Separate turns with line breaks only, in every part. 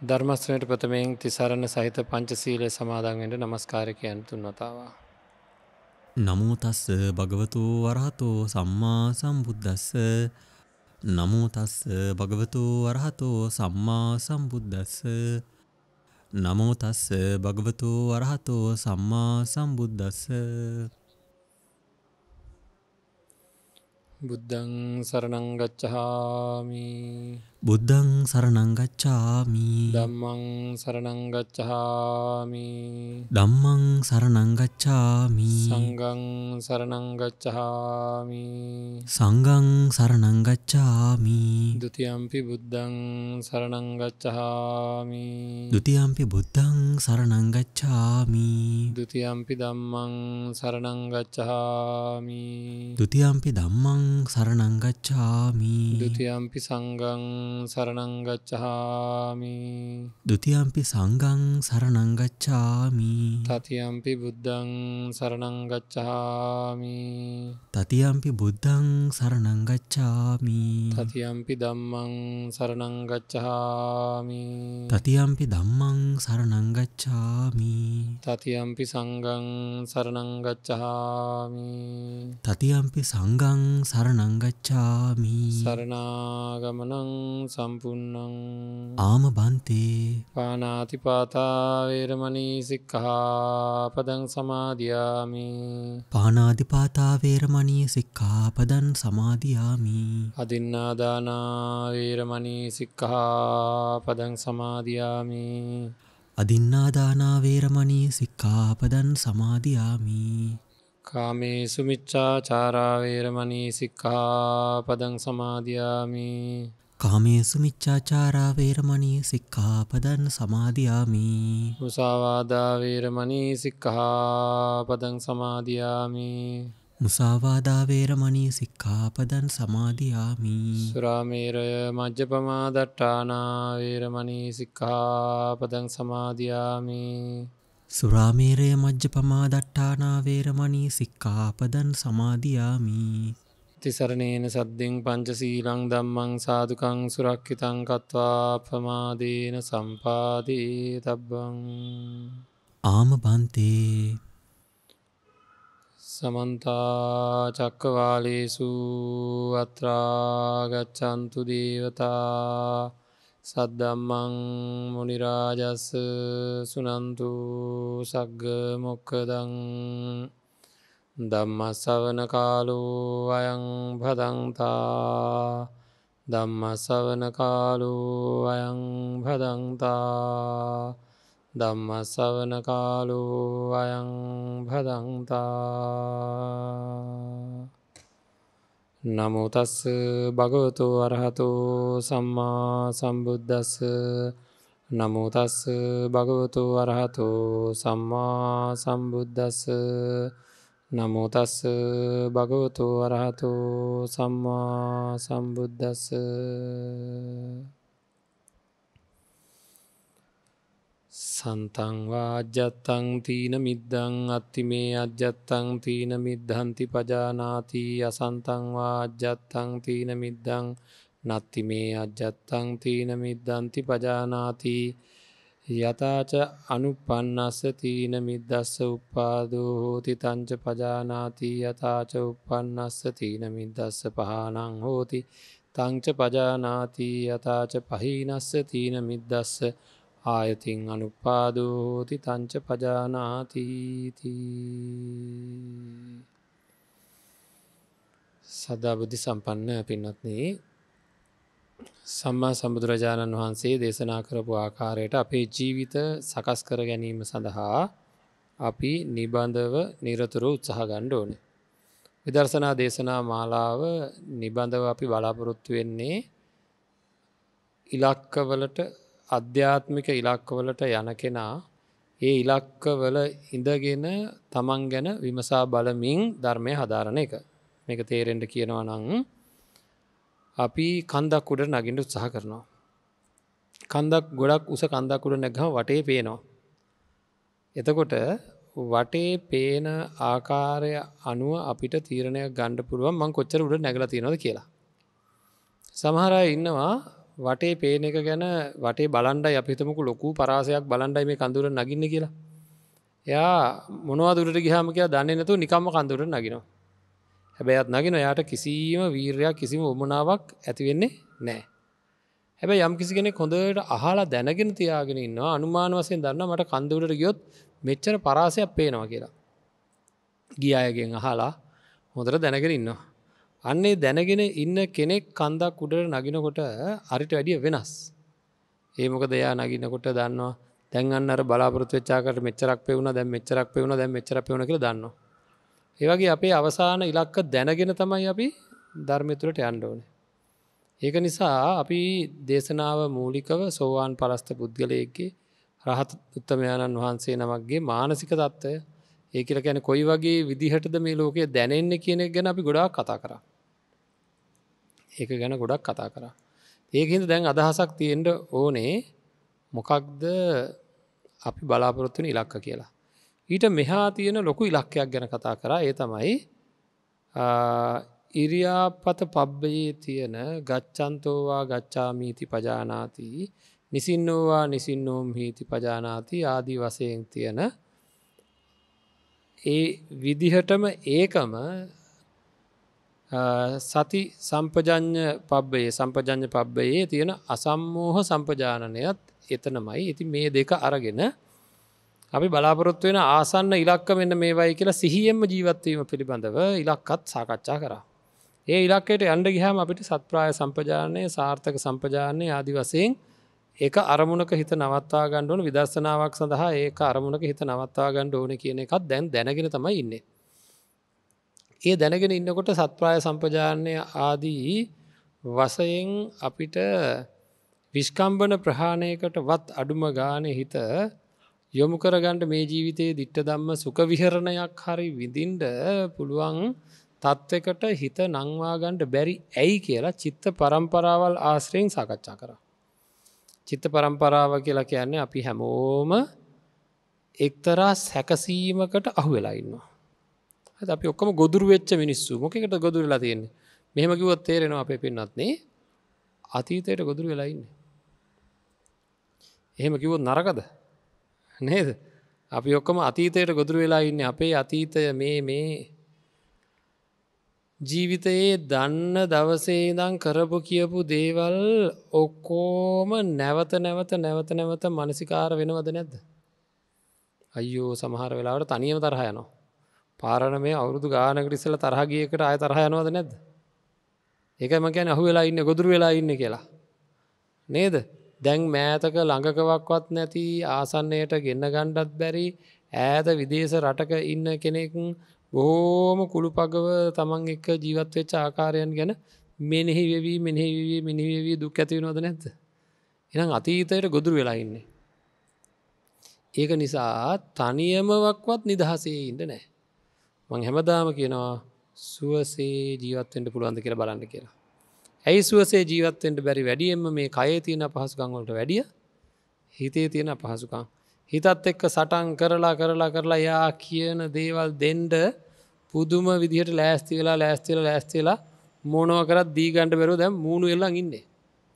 ධර්මස්වනයට ප්‍රථමයෙන් තිසරණ සහිත පංචශීලය සමාදන් වෙන්න නමස්කාර කියන්න තුන් වතාවක්.
නමෝ තස්ස භගවතු වරහතෝ සම්මා සම්බුද්දස්ස. නමෝ තස්ස භගවතු වරහතෝ සම්මා සම්බුද්දස්ස. නමෝ තස්ස භගවතු වරහතෝ සම්මා සම්බුද්දස්ස.
බුද්ධං සරණං ගච්ඡාමි.
බුද්ධං සරණං ගච්ඡාමි.
ධම්මං සරණං ගච්ඡාමි.
ධම්මං සරණං ගච්ඡාමි.
සංඝං සරණං ගච්ඡාමි.
සංඝං සරණං ගච්ඡාමි. ဒ ුතියම්පි
බුද්ධං සරණං ගච්ඡාමි.
ဒ ුතියම්පි බුද්ධං සරණං ගච්ඡාමි.
ဒ ුතියම්පි ධම්මං සරණං ගච්ඡාමි.
ဒ ුතියම්පි ධම්මං සරණං ගච්ඡාමි.
ဒ ුතියම්පි සංඝං සරණං ගච්ඡාමි.
ဒ ුතියම්පි සංඝං සරණං ගච්ඡාමි.
තතියම්පි බුද්ධං සරණං ගච්ඡාමි.
තතියම්පි බුද්ධං සරණං ගච්ඡාමි.
තතියම්පි ධම්මං සරණං ගච්ඡාමි.
තතියම්පි ධම්මං සරණං ගච්ඡාමි.
තතියම්පි සංඝං සරණං ගච්ඡාමි.
තතියම්පි සංඝං සරණං ගච්ඡාමි.
සරණාගමනං සම්පුන්නං
ආම බන්තේ
පානාති පාතා වේරමණී සික්ඛාපදං සමාදියාමි.
පානාතිපාතා වේරමණී සික්ඛාපදං සමාදියාමි.
අදින්නාදානා වේරමණී සික්ඛාපදං සමාදියාමි.
අදින්නාදානා වේරමණී සික්ඛාපදං සමාදියාමි.
කාමේසු මිච්ඡාචාරා වේරමණී සික්ඛාපදං සමාදියාමි.
කාමේසු මිච්ඡාචාරා වේරමණී සික්ඛාපදං සමාදියාමි.
මුසාවාදා වේරමණී සික්ඛාපදං සමාදියාමි.
මුසාවාදා වේරමණී සික්ඛාපදං සමාදියාමි.
සුරාමේරය මජ්ජපමා දට්ඨානා වේරමණී සික්ඛාපදං සමාදියාමි.
සුරාමේරය මජ්ජපමා දට්ඨානා වේරමණී සික්ඛාපදං සමාදියාමි.
තිසරණේන සද්දෙන් පංචශීලං ධම්මං සාදුකං සුරක්ඛිතං කତ୍වා අප්‍රමාදේන සම්පාදේ තබ්බං.
ආම බන්තේ
සමන්ත චක්කවාලේසු අත්‍රා ගච්ඡන්තු දේවතා සද්දම්මං මුනි රාජස් සුනන්තු සග්ග මොක්ඛදං. ධම්ම ශ්‍රවණ කාලෝ අයං භදංතා. ධම්ම ශ්‍රවණ කාලෝ අයං භදංතා. ධම්ම ශ්‍රවණ කාලෝ අයං භදංතා. නමෝ තස්ස භගවතු අරහතෝ සම්මා සම්බුද්දස්ස. නමෝ තස්ස භගවතු අරහතෝ සම්මා සම්බුද්දස්ස. නමෝ තස්ස භගවතු අරහතෝ සම්මා සම්බුද්දස්ස. සන්තං වාජ්ජත්තං තීන මිද්දං අත්තිමේ අජ්ජත්තං තීන මිද්ධන්ති පජානාති. අසන්තං වාජ්ජත්තං තීන මිද්දං නත්තිමේ අජ්ජත්තං තීන මිද්ධන්ති පජානාති. යතාච අනුපන්නස්ස තීන මිද්දස්ස උප්පාදෝ හෝති තංච පජානාති. යතාච උප්පන්නස්ස තීන මිද්දස්ස පහනං හෝති තංච පජානාති. යතාච පහීනස්ස තීන මිද්දස්ස ආයතින් අනුපාදෝ හෝති තංච පජානාති. සදා බුද්ධ සම්පන්න පින්වත්නි, සම්මා සම්බුදුරජාණන් වහන්සේ දේශනා කරපු ආකාරයට අපේ ජීවිත සකස් කර ගැනීම සඳහා අපි නිබඳව නිරතුරු උත්සාහ ගන්න ඕනේ. විදර්ශනා දේශනා මාලාව නිබඳව අපි බලාපොරොත්තු වෙන්නේ ඉලක්කවලට, අධ්‍යාත්මික ඉලක්කවලට යන කෙනා ඒ ඉලක්කවල ඉඳගෙන තමන් ගැන විමසා බලමින් ධර්මය හදාරන එක. මේක තේරෙන්න කියනවා නම් අපි කන්දක් උඩ නගින්න උත්සාහ කරනවා. කන්දක් ගොඩක් උස කන්දක් උඩ නැග්ගම වටේ පේනවා. එතකොට වටේ පේන ආකාරය අනුව අපිට තීරණයක් ගන්න පුළුවන් මං කොච්චර උඩ නැගලා තියෙනවද කියලා. සමහර අය ඉන්නවා වටේ පේන එක ගැන වටේ බලන්ඩයි අපි හිතමුකෝ ලොකු පරාසයක් බලන්ඩයි මේ කඳුර නගින්නේ කියලා. එයා මොනවද උඩට ගියාම කියලා දන්නේ නැතුව නිකම්ම කඳුරට නගිනවා. හැබැයි අත් නගින එයාට කිසිම වීරයක් කිසිම උමනාවක් ඇති වෙන්නේ නැහැ. හැබැයි යම් කිසි කෙනෙක් හොඳට අහලා දැනගෙන තියාගෙන ඉන්නවා අනුමාන වශයෙන් දන්නවා මට කඳුරට ගියොත් මෙච්චර පරාසයක් පේනවා කියලා. ගිය අයගෙන් අහලා හොඳට දැනගෙන ඉන්නවා. අන්නේ දැනගෙන ඉන්න කෙනෙක් කන්දක් උඩට නගිනකොට අරිට වැඩිය වෙනස්. ඒ මොකද එයා නගිනකොට දන්නවා දැන් අන්න අර බලාපොරොත්තු වෙච්ච ආකාරයට මෙච්චරක් පෙවුණා දැන් මෙච්චරක් පෙවුණා දැන් මෙච්චරක් පෙවුණා කියලා දන්නවා. ඒ වගේ අපේ අවසාන ඉලක්ක දැනගෙන තමයි අපි ධර්මය තුළට යන්න ඕනේ. ඒක නිසා අපි දේශනාව මූලිකව සෝවාන් පරස්ත පුද්ගලයෙක්ගේ රහත් උත්තමයන්න් වහන්සේ නමක්ගේ මානසික තත්ත්වය ඒ කියලා කියන්නේ කොයි වගේ විදිහටද මේ ලෝකය දැනෙන්නේ කියන එක ගැන අපි ගොඩාක් කතා කරා. ඒක ගැන ගොඩක් කතා කරා. ඒකින්ද දැන් අදහසක් තියෙන්න ඕනේ මොකක්ද අපි බලාපොරොත්තු වෙන ඉලක්ක කියලා. ඊට මෙහා තියෙන ලොකු ඉලක්කයක් ගැන කතා කරා. ඒ තමයි ඉරියාපත පබ්බයේ තියෙන ගච්ඡන්තෝවා ගච්ඡාමීති පජානාති නිසින්නෝවා නිසින්නෝම් හීති පජානාති ආදී වශයෙන් තියෙන ඒ විදිහටම ඒකම සති සම්පජඤ්ඤ පබ්බයේ තියෙන අසම්මෝහ සම්පජානනයත් එතනමයි. ඉතින් මේ දෙක අරගෙන අපි බලාපොරොත්තු වෙන ආසන්න ඉලක්ක මෙන්න මේවයි කියලා සිහියෙන්ම ජීවත් වීම පිළිබඳව ඉලක්කත් සාකච්ඡා කරා. ඒ ඉලක්කයට යන්න ගියාම අපිට සත්ප්‍රාය සම්පජානනය, සාර්ථක සම්පජානනය ආදී වශයෙන් ඒක අරමුණක හිත නවත්වා ගන්න ඕන විදර්ශනාවක් සඳහා ඒක අරමුණක හිත නවත්වා ගන්න ඕනේ කියන එකත් දැන් දැනගෙන තමයි ඉන්නේ. ඒ දැනගෙන ඉන්නකොට සත්ප්‍රාය සම්පජානනය ආදී වශයෙන් අපිට විස්කම්බන ප්‍රහාණයකටවත් අඩුම ගානේ හිත යොමු කරගන්න මේ ජීවිතයේ ditta ධම්ම සුඛ විහරණයක් හරි විඳින්න පුළුවන් තත්වයකට හිත නංවා ගන්න බැරි ඇයි කියලා චිත්ත පරම්පරාවල් ආශ්‍රයෙන් සාකච්ඡා කරා. චිත්ත පරම්පරාව කියලා කියන්නේ අපි හැමෝම එක්තරා සැකසීමකට අහු වෙලා ඉන්නවා. හරි අපි ඔක්කොම ගොදුරු වෙච්ච මිනිස්සු. මොකෙකට ගොදුරු වෙලා තියෙන්නේ? මෙහෙම කිව්වොත් තේරෙනවා අපේ පින්නත් නේ. අතීතයට ගොදුරු වෙලා ඉන්නේ. එහෙම කිව්වොත් නරකද? නේද? අපි ඔක්කොම අතීතයට ගොදුරු වෙලා ඉන්නේ. අපේ අතීතය මේ ජීවිතයේ දන්න දවසේ ඉඳන් කරපු කියපු දේවල් ඔක්කොම නැවත මනසිකාර වෙනවද නැද්ද? අයියෝ සමහර වෙලාවට තනියම තරහ යනවා. පාරණ මේ අවුරුදු ගානකට ඉස්සෙල්ලා තරහ ගිය එකට ආය තරහ යනවද නැද්ද? ඒකයි මම කියන්නේ අහු වෙලා ඉන්නේ ගොදුරු වෙලා ඉන්නේ කියලා. නේද? දැන් මෑතක ළඟකවක්වත් නැති ආසන්නයට ගෙන්න ගන්නත් බැරි ඈත විදේශ රටක ඉන්න කෙනෙක් බොහෝම කුළුපගව තමන් එක්ක ජීවත් වෙච්ච ආකාරයන් ගැන මෙනෙහි වෙවි දුක් ඇති වෙනවද නැද්ද? එහෙනම් අතීතයට ගොදුරු වෙලා ඉන්නේ. ඒක නිසා තනියමවත් නිදහසේ ඉන්න නැහැ. මම හැමදාම කියනවා සුවසේ ජීවත් වෙන්න පුළුවන්ද කියලා බලන්න කියලා. ඇයි සුවසේ ජීවත් වෙන්න බැරි? වැඩියෙන්ම මේ කයේ තියෙන අපහසුකම් වලට වැඩිය හිතේ තියෙන අපහසුකම්. හිතත් එක්ක සටන් කරලා යා කියන දේවල් දෙන්න පුදුම විදිහට ලෑස්ති වෙලා මොනව කරත් දී ගන්න බැරුව දැන් මූණු වෙලන් ඉන්නේ.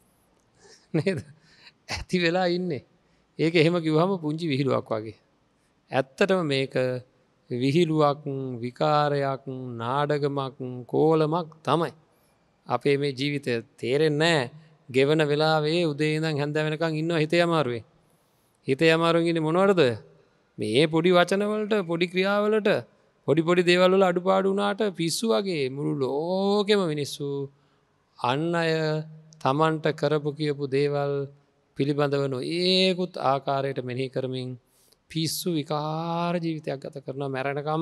නේද? ඇති වෙලා ඉන්නේ. ඒක එහෙම කිව්වම පුංචි විහිළුවක් වගේ. ඇත්තටම මේක විහිළුවක්, විකාරයක්, නාඩගමක්, කෝලමක් තමයි. අපේ මේ ජීවිතය තේරෙන්නේ නැහැ. ගෙවන වෙලාවේ උදේ ඉඳන් හැන්ද වෙනකන් ඉන්නවා හිතේ අමාරුවේ. හිතේ අමාරුවෙන් ඉන්නේ මොනවටද? මේ පොඩි වචන වලට, පොඩි ක්‍රියාවලට, පොඩි දේවල් වල අඩුපාඩු වුණාට පිස්සු වගේ මුළු ලෝකෙම මිනිස්සු අන් අය Tamanට කරපු කියපු දේවල් පිළිබඳව නොඒකුත් ආකාරයට මෙනෙහි කරමින් පිස්සු විකාර ජීවිතයක් ගත කරනවා. මැරෙනකම්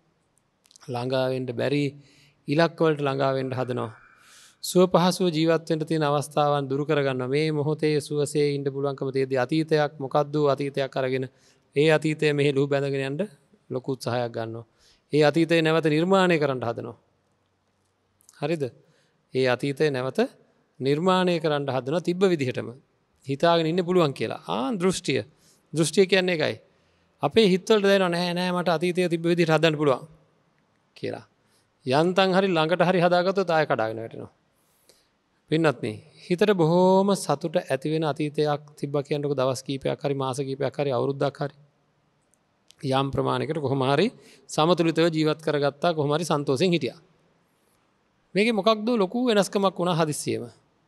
ළඟා වෙන්න බැරි ඉලක්ක වලට ළඟා වෙන්න හදනවා. සුව පහසුව ජීවත් වෙන්න තියෙන අවස්ථාවන් දුරු කරගන්නවා. මේ මොහොතේ සුවසේ ඉන්න පුළුවන්කම තියෙද්දි අතීතයක් මොකද්ද අතීතයක් අරගෙන ඒ අතීතය මෙහි ලුහු බැඳගෙන යන්න ලොකු උත්සාහයක් ගන්නවා. ඒ අතීතය නැවත නිර්මාණය කරන්න හදනවා. හරිද? ඒ අතීතය නැවත නිර්මාණය කරන්න හදනවා තිබ්බ විදිහටම. හිතාගෙන ඉන්න පුළුවන් කියලා. දෘෂ්ටිය. දෘෂ්ටිය කියන්නේ ඒකයි. අපේ හිතවලට දැනෙනවා නෑ මට අතීතය තිබ්බ විදිහට හදන්න පුළුවන් කියලා. යන්තම් හරි ළඟට හරි හදාගත්තොත් ආය කඩාගෙන වැටෙනවා. පින්නත්නේ හිතට බොහෝම සතුට ඇති වෙන අතීතයක් තිබ්බා කියනකොට දවස් කීපයක් හරි මාස කීපයක් හරි අවුරුද්දක් හරි යම් ප්‍රමාණයකට කොහොම හරි සමතුලිතව ජීවත් කරගත්තා කොහොම හරි සන්තෝෂෙන් හිටියා. මේකේ මොකක්ද ලොකු වෙනස්කමක් වුණා හදිස්සියෙම.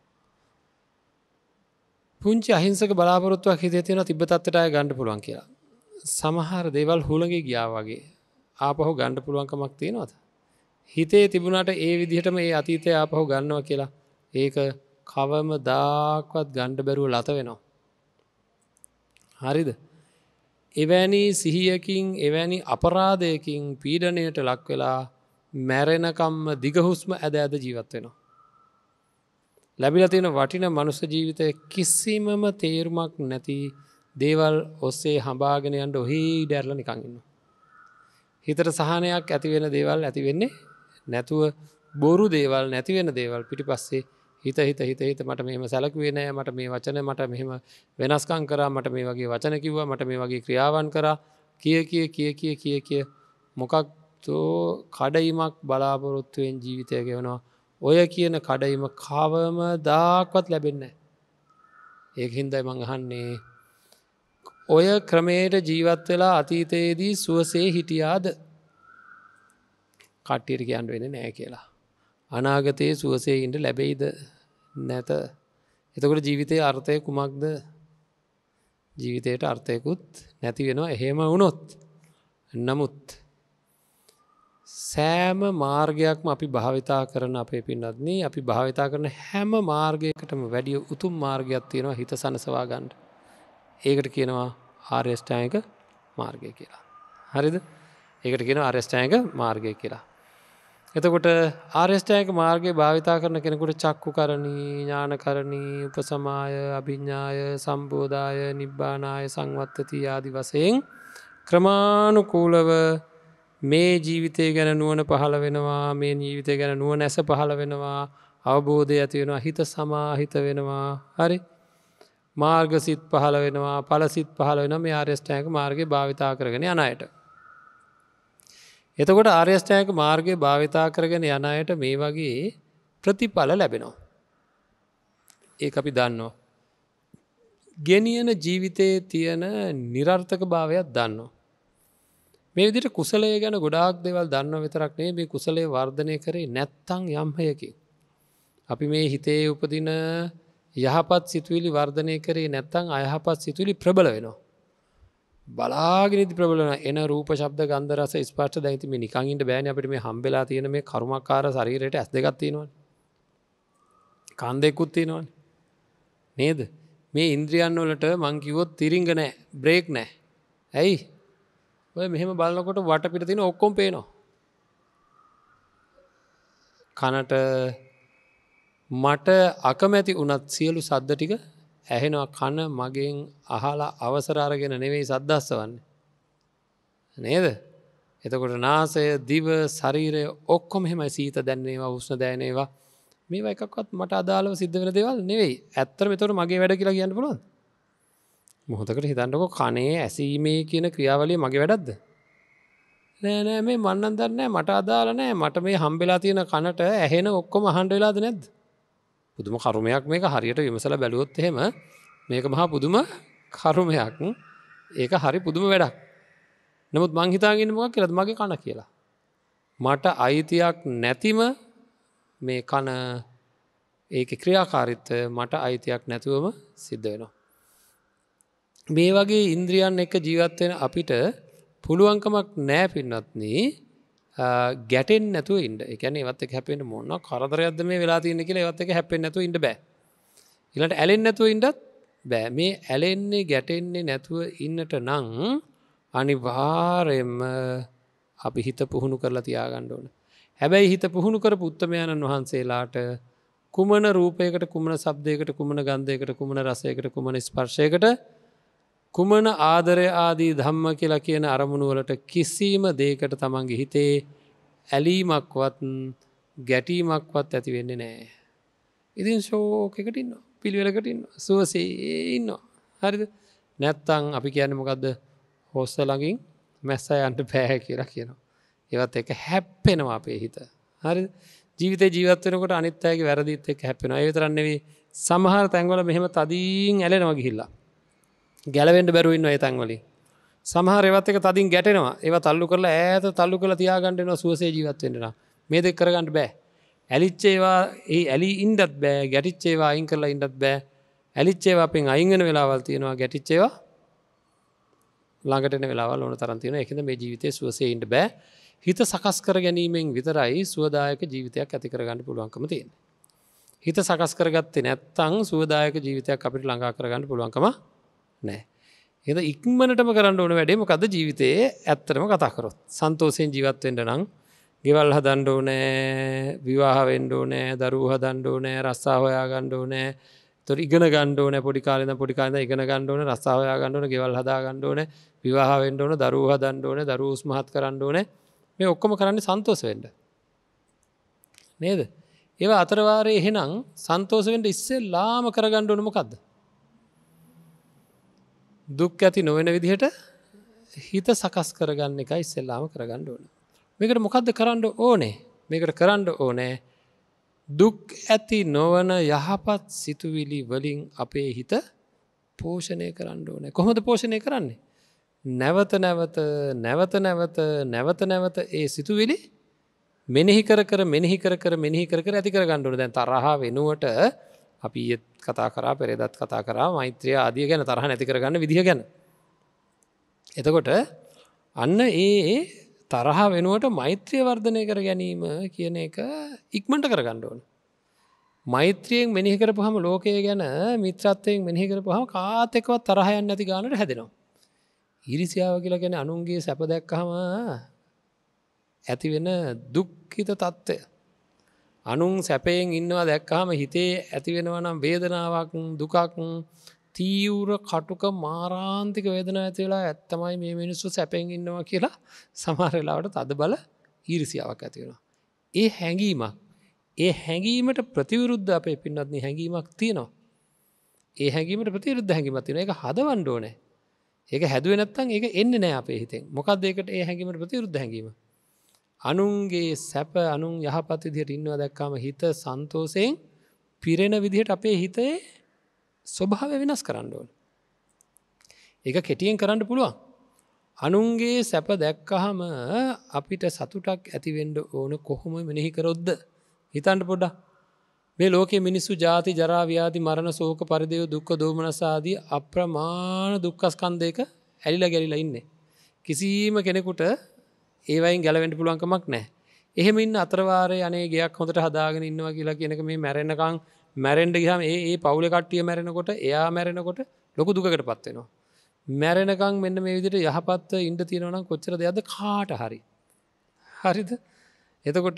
පුංචි අහිංසක බලාපොරොත්තුවක් හිතේ තියෙනවා තිබ්බ තත්ත්වයට ආය ගන්න පුළුවන් කියලා. සමහර දේවල් හුළඟේ ගියා වගේ ආපහු ගන්න පුළුවන්කමක් තියෙනවද? හිතේ තිබුණාට ඒ විදිහටම ඒ අතීතය ආපහු ගන්නවා කියලා ඒක කවමදාකවත් ගන්න බැරුව ලත වෙනවා. හරිද? එවැනි සිහියකින් එවැනි අපරාධයකින් පීඩණයට ලක් වෙලා මැරෙනකම්ම දිගහුස්ම ඇද ඇද ජීවත් වෙනවා. ලැබිලා තියෙන වටින මනුස්ස ජීවිතය කිසිමම තේරුමක් නැති දේවල් ඔස්සේ හඹාගෙන යන්න ඔහේ ඉඩරලා නිකන් ඉන්නවා. හිතට සහනයක් ඇති වෙන දේවල් ඇති වෙන්නේ නැතුව බොරු දේවල් නැති වෙන දේවල් පිටිපස්සේ හිත මට මෙහෙම සැලකුවේ නෑ මට මේ වචන මට මෙහෙම වෙනස්කම් කරා මට මේ වගේ වචන කිව්වා මට මේ වගේ ක්‍රියාවන් කරා කිය මොකක්දෝ කඩයිමක් බලාපොරොත්තුවෙන් ජීවිතය ගෙවනවා. ඔය කියන කඩයිම කවමදාකවත් ලැබෙන්නේ නැහැ. ඒක හින්දායි මං අහන්නේ ඔය ක්‍රමයට ජීවත් වෙලා අතීතයේදී සුවසේ හිටියාද? කට්ටියට කියන්න වෙන්නේ නැහැ කියලා. අනාගතයේ සුවසේ ඉන්න ලැබෙයිද නැත? එතකොට ජීවිතයේ අර්ථය කුමක්ද? ජීවිතයට අර්ථයකුත් නැති වෙනවා එහෙම වුණොත්. නමුත් සෑම මාර්ගයක්ම අපි භාවිතා කරන අපේ පින්නත්නි අපි භාවිතා කරන හැම මාර්ගයකටම වැඩිය උතුම් මාර්ගයක් තියෙනවා හිත සනසවා ගන්න. ඒකට කියනවා ආර්ය අෂ්ටාංගික මාර්ගය කියලා. හරිද? ඒකට කියනවා ආර්ය අෂ්ටාංගික මාර්ගය කියලා. එතකොට ආර්ය අෂ්ටාංගික මාර්ගය භාවිතා කරන කෙනෙකුට චක්කුකරණී, ඥානකරණී, උපසමාය, අභිඥාය, සම්බෝධාය, නිබ්බානාය, සංවත්තති ආදී වශයෙන් ක්‍රමානුකූලව මේ ජීවිතය ගැන නුවණ පහළ වෙනවා, මේ ජීවිතය ගැන නුවණැස පහළ වෙනවා, අවබෝධය ඇති වෙනවා, හිත සමාහිත වෙනවා. හරි? මාර්ගසිත පහළ වෙනවා, ඵලසිත පහළ වෙනවා මේ ආර්ය අෂ්ටාංගික මාර්ගය භාවිතා කරගෙන යන අයට. එතකොට ආර්ය අෂ්ටාංගික මාර්ගය භාවිතා කරගෙන යන අයට මේ වගේ ප්‍රතිඵල ලැබෙනවා. ඒක අපි දන්නවා. ගෙනියන ජීවිතයේ තියෙන නිරර්ථක භාවයක් දන්නවා. මේ විදිහට කුසලය ගැන ගොඩාක් දේවල් දන්නව විතරක් නෙවෙයි මේ කුසලයේ වර්ධනය කරේ නැත්තම් යම් හේයකින් අපි මේ හිතේ උපදින යහපත් සිතුවිලි වර්ධනය කරේ නැත්තම් අයහපත් සිතුවිලි ප්‍රබල වෙනවා. බලාගෙන ඉඳි ප්‍රබල වෙනවා. එන රූප, ශබ්ද, ගන්ධ, රස, ස්පර්ශ දැන් ඉතින් මේ නිකන් ඉන්න බෑනේ අපිට මේ හම්බෙලා තියෙන මේ කර්මකාර ශරීරයට ඇස් දෙකක් තියෙනවනේ. කන් දෙකකුත් තියෙනවනේ. නේද? මේ ඉන්ද්‍රියන් වලට මං කිව්වොත් තිරිංග නැහැ, බ්‍රේක් නැහැ. ඇයි? ඔය මෙහෙම බලනකොට වටපිට තියෙන ඔක්කොම පේනවා. කනට මට අකමැති වුණත් සියලු සද්ද ටික ඇහෙනවා. කන මගෙන් අහලා අවසර අරගෙන නෙවෙයි සද්ද අස්සවන්නේ. නේද? එතකොට නාසය, දිව, ශරීරය ඔක්කොම එහෙමයි. සීත දැනෙනවා, උෂ්ණ දැනෙනවා. මේවා එකක්වත් මට අදාළව සිද්ධ වෙන දේවල් නෙවෙයි. ඇත්තටම ඒතකොට මගේ වැඩ කියලා කියන්න පුළුවන්ද? මොහොතකට හිතන්නකො කනේ ඇසීමේ කියන ක්‍රියාවලිය මගේ වැඩක්ද? නෑ මේ මන් නම් දන්නේ නෑ මට අදාළ නෑ. මට මේ හම්බෙලා තියෙන කනට ඇහෙන ඔක්කොම අහන්න වෙලාද නැද්ද? පුදුම කර්මයක් මේක. හරියට විමසලා බැලුවොත් එහෙම මේක මහා පුදුම කර්මයක්. ඒක හරි පුදුම වැඩක්. නමුත් මං හිතාගෙන ඉන්නේ මොකක් කියලාද? මගේ කන කියලා. මට අයිතියක් නැතිම මේ කන ඒකේ ක්‍රියාකාරීත්වය මට අයිතියක් නැතුවම සිද්ධ වෙනවා. මේ වගේ ඉන්ද්‍රියන් එක්ක ජීවත් වෙන අපිට පුළුවන්කමක් නැහැ පින්වත්නි ගැටෙන්නේ නැතුව ඉන්න. ඒ කියන්නේ ඒවත් එක්ක හැප්පෙන්න මොන කරදරයක්ද මේ වෙලා තියෙන්නේ කියලා ඒවත් එක්ක හැප්පෙන්නේ නැතුව ඉන්න බෑ. ඊළඟට ඇලෙන්නේ නැතුව ඉන්නත් බෑ. මේ ඇලෙන්නේ ගැටෙන්නේ නැතුව ඉන්නට නම් අනිවාර්යයෙන්ම අපි හිත පුහුණු කරලා තියාගන්න ඕන. හැබැයි හිත පුහුණු කරපු උත්තමයන්න් වහන්සේලාට කුමන රූපයකට, කුමන ශබ්දයකට, කුමන ගන්ධයකට, කුමන රසයකට, කුමන ස්පර්ශයකට, කුමන ආදරය ආදී ධම්ම කියලා කියන අරමුණු වලට කිසිම දෙයකට තමන්ගේ හිතේ ඇලීමක්වත් ගැටීමක්වත් ඇති වෙන්නේ නැහැ. ඉතින් ෂෝක් එකකට ඉන්නවා, පිළිවෙලකට ඉන්නවා, සුවසේ ඉන්නවා. හරිද? නැත්තම් අපි කියන්නේ මොකද්ද? හොස්ස ළඟින් මැස්ස යන්න බෑ කියලා කියනවා. ඒවත් එක හැප්පෙනවා අපේ හිත. හරිද? ජීවිතේ ජීවත් වෙනකොට අනිත් අයගේ වැරදිත් එක්ක හැප්පෙනවා. ඒ විතරක් නෙවෙයි සමහර තැන්වල මෙහෙම තදින් ඇලෙනවා ගිහිල්ලා. ගැලවෙන්න බැරුව ඉන්නවා ඒ තැන්වලින්. සමහර ඒවත් එක තදින් ගැටෙනවා. ඒවා තල්ලු කරලා ඈත තල්ලු කරලා තියාගන්න වෙනවා සුවසේ ජීවත් වෙන්න නම්. මේ දෙක කරගන්න බෑ. ඇලිච්ච ඒවා ඒ ඇලි ඉන්නත් බෑ. ගැටිච්ච ඒවා අයින් කරලා ඉන්නත් බෑ. ඇලිච්ච ඒවා අපෙන් අයින් වෙන වෙලාවල් තියෙනවා. ගැටිච්ච ඒවා ළඟට එන වෙලාවල් ඕන තරම් තියෙනවා. ඒකෙන්ද මේ ජීවිතේ සුවසේ ඉන්න බෑ. හිත සකස් කර ගැනීමෙන් විතරයි සුවදායක ජීවිතයක් ඇති කරගන්න පුළුවන්කම තියෙන්නේ. හිත සකස් කරගත්තේ නැත්නම් සුවදායක ජීවිතයක් අපිට ළඟා කරගන්න පුළුවන්කම නැහැ. එහෙනම් ඉක්මනටම කරන්න ඕන වැඩේ මොකද්ද ජීවිතයේ ඇත්තටම කතා කරොත්. සන්තෝෂයෙන් ජීවත් වෙන්න නම් ගෙවල් හදන්න ඕනේ, විවාහ වෙන්න ඕනේ, දරුවෝ හදන්න ඕනේ, රස්සා හොයා ගන්න ඕනේ. ඒතර ඉගෙන ගන්න ඕනේ පොඩි කාලේ ඉඳන් ඉගෙන ගන්න ඕනේ, රස්සා හොයා ගන්න ඕනේ, ගෙවල් හදා ගන්න ඕනේ, විවාහ වෙන්න ඕනේ, දරුවෝ හදන්න ඕනේ, දරුවෝ උස්මහත් කරන්න ඕනේ. මේ ඔක්කොම කරන්නේ සන්තෝෂ වෙන්න. නේද? ඒවා අතර වාරේ එහෙනම් සන්තෝෂ වෙන්න ඉස්සෙල්ලාම කරගන්න ඕනේ මොකද්ද? දුක් ඇති නොවන විදිහට හිත සකස් කරගන්න එකයි ඉස්සෙල්ලාම කරගන්න ඕනේ. මේකට මොකද්ද කරන්න ඕනේ? මේකට කරන්න ඕනේ දුක් ඇති නොවන යහපත් සිතුවිලි වලින් අපේ හිත පෝෂණය කරන්න ඕනේ. කොහොමද පෝෂණය කරන්නේ? නැවත නැවත ඒ සිතුවිලි මෙනෙහි කර කර ඇති කරගන්න ඕනේ. දැන් තරහ වෙනුවට අපි ඊයේත් කතා කරා, පෙරේදත් කතා කරා මෛත්‍රිය ආදිය ගැන, තරහ නැති කරගන්න විදිහ ගැන. එතකොට අන්න ඒ තරහ වෙනුවට මෛත්‍රිය වර්ධනය කර ගැනීම කියන එක ඉක්මනට කරගන්න ඕන. මෛත්‍රියෙන් මෙනෙහි කරපුවාම ලෝකය ගැන, මිත්‍රත්වයෙන් මෙනෙහි කරපුවාම කාත් එක්කවත් තරහ යන්නේ නැති ගානට හැදෙනවා. ඊර්ෂ්‍යාව කියලා කියන්නේ අනුන්ගේ සැප දැක්කහම ඇති වෙන දුක්ඛිත తত্ত্বය. අනුන් සැපයෙන් ඉන්නවා දැක්කහම හිතේ ඇති වෙනවා නම් වේදනාවක්, දුකක්, තීව්‍ර කටුක මාරාන්තික වේදනාවක් ඇති වෙලා ඇත්තමයි මේ මිනිස්සු සැපෙන් ඉන්නවා කියලා සමහර වෙලාවට තද බල ඊර්ෂ්‍යාවක් ඇති වෙනවා. ඒ හැඟීමට ප්‍රතිවිරුද්ධ අපේ පින්වත්නි හැඟීමක් තියෙනවා. ඒ හැඟීමට ප්‍රතිවිරුද්ධ හැඟීමක් තියෙනවා. ඒක හදවන්න ඕනේ. ඒක හැදුවේ නැත්නම් ඒක එන්නේ නැහැ අපේ හිතෙන්. මොකක්ද ඒකට ඒ හැඟීමට ප්‍රතිවිරුද්ධ හැඟීම? අනුන්ගේ සැප, අනුන් යහපත් විදිහට ඉන්නවා දැක්කම හිත සන්තෝෂයෙන් පිරෙන විදිහට අපේ හිතේ ස්වභාවය වෙනස් කරන්න ඕන. ඒක කෙටියෙන් කරන්න පුළුවන්. අනුන්ගේ සැප දැක්කහම අපිට සතුටක් ඇති වෙන්න ඕන කොහොම මෙනෙහි කරොත්ද? හිතන්න පොඩ්ඩක්. මේ ලෝකයේ මිනිස්සු ජාති, ජරා, ව්‍යාධි, මරණ, ශෝක, පරිදේව, දුක්ඛ, දෝමනස ආදී අප්‍රමාණ දුක්ඛ ස්කන්ධයක ඇලිලා ගැලිලා ඉන්නේ. කිසිම කෙනෙකුට ඒ වයින් ගැලවෙන්න පුළුවන් කමක් නැහැ. එහෙම ඉන්න අතරවාරේ අනේ ගයක් හොඳට හදාගෙන ඉන්නවා කියලා කියනක මේ මැරෙන්න ගියාම ඒ පවුලේ කට්ටිය මැරෙනකොට, එයා මැරෙනකොට ලොකු දුකකටපත් වෙනවා. මැරෙනකන් මෙන්න මේ විදිහට යහපත්ව ඉන්න තියෙනවා නම් කොච්චර දෙයක්ද කාට හරි. හරිද? එතකොට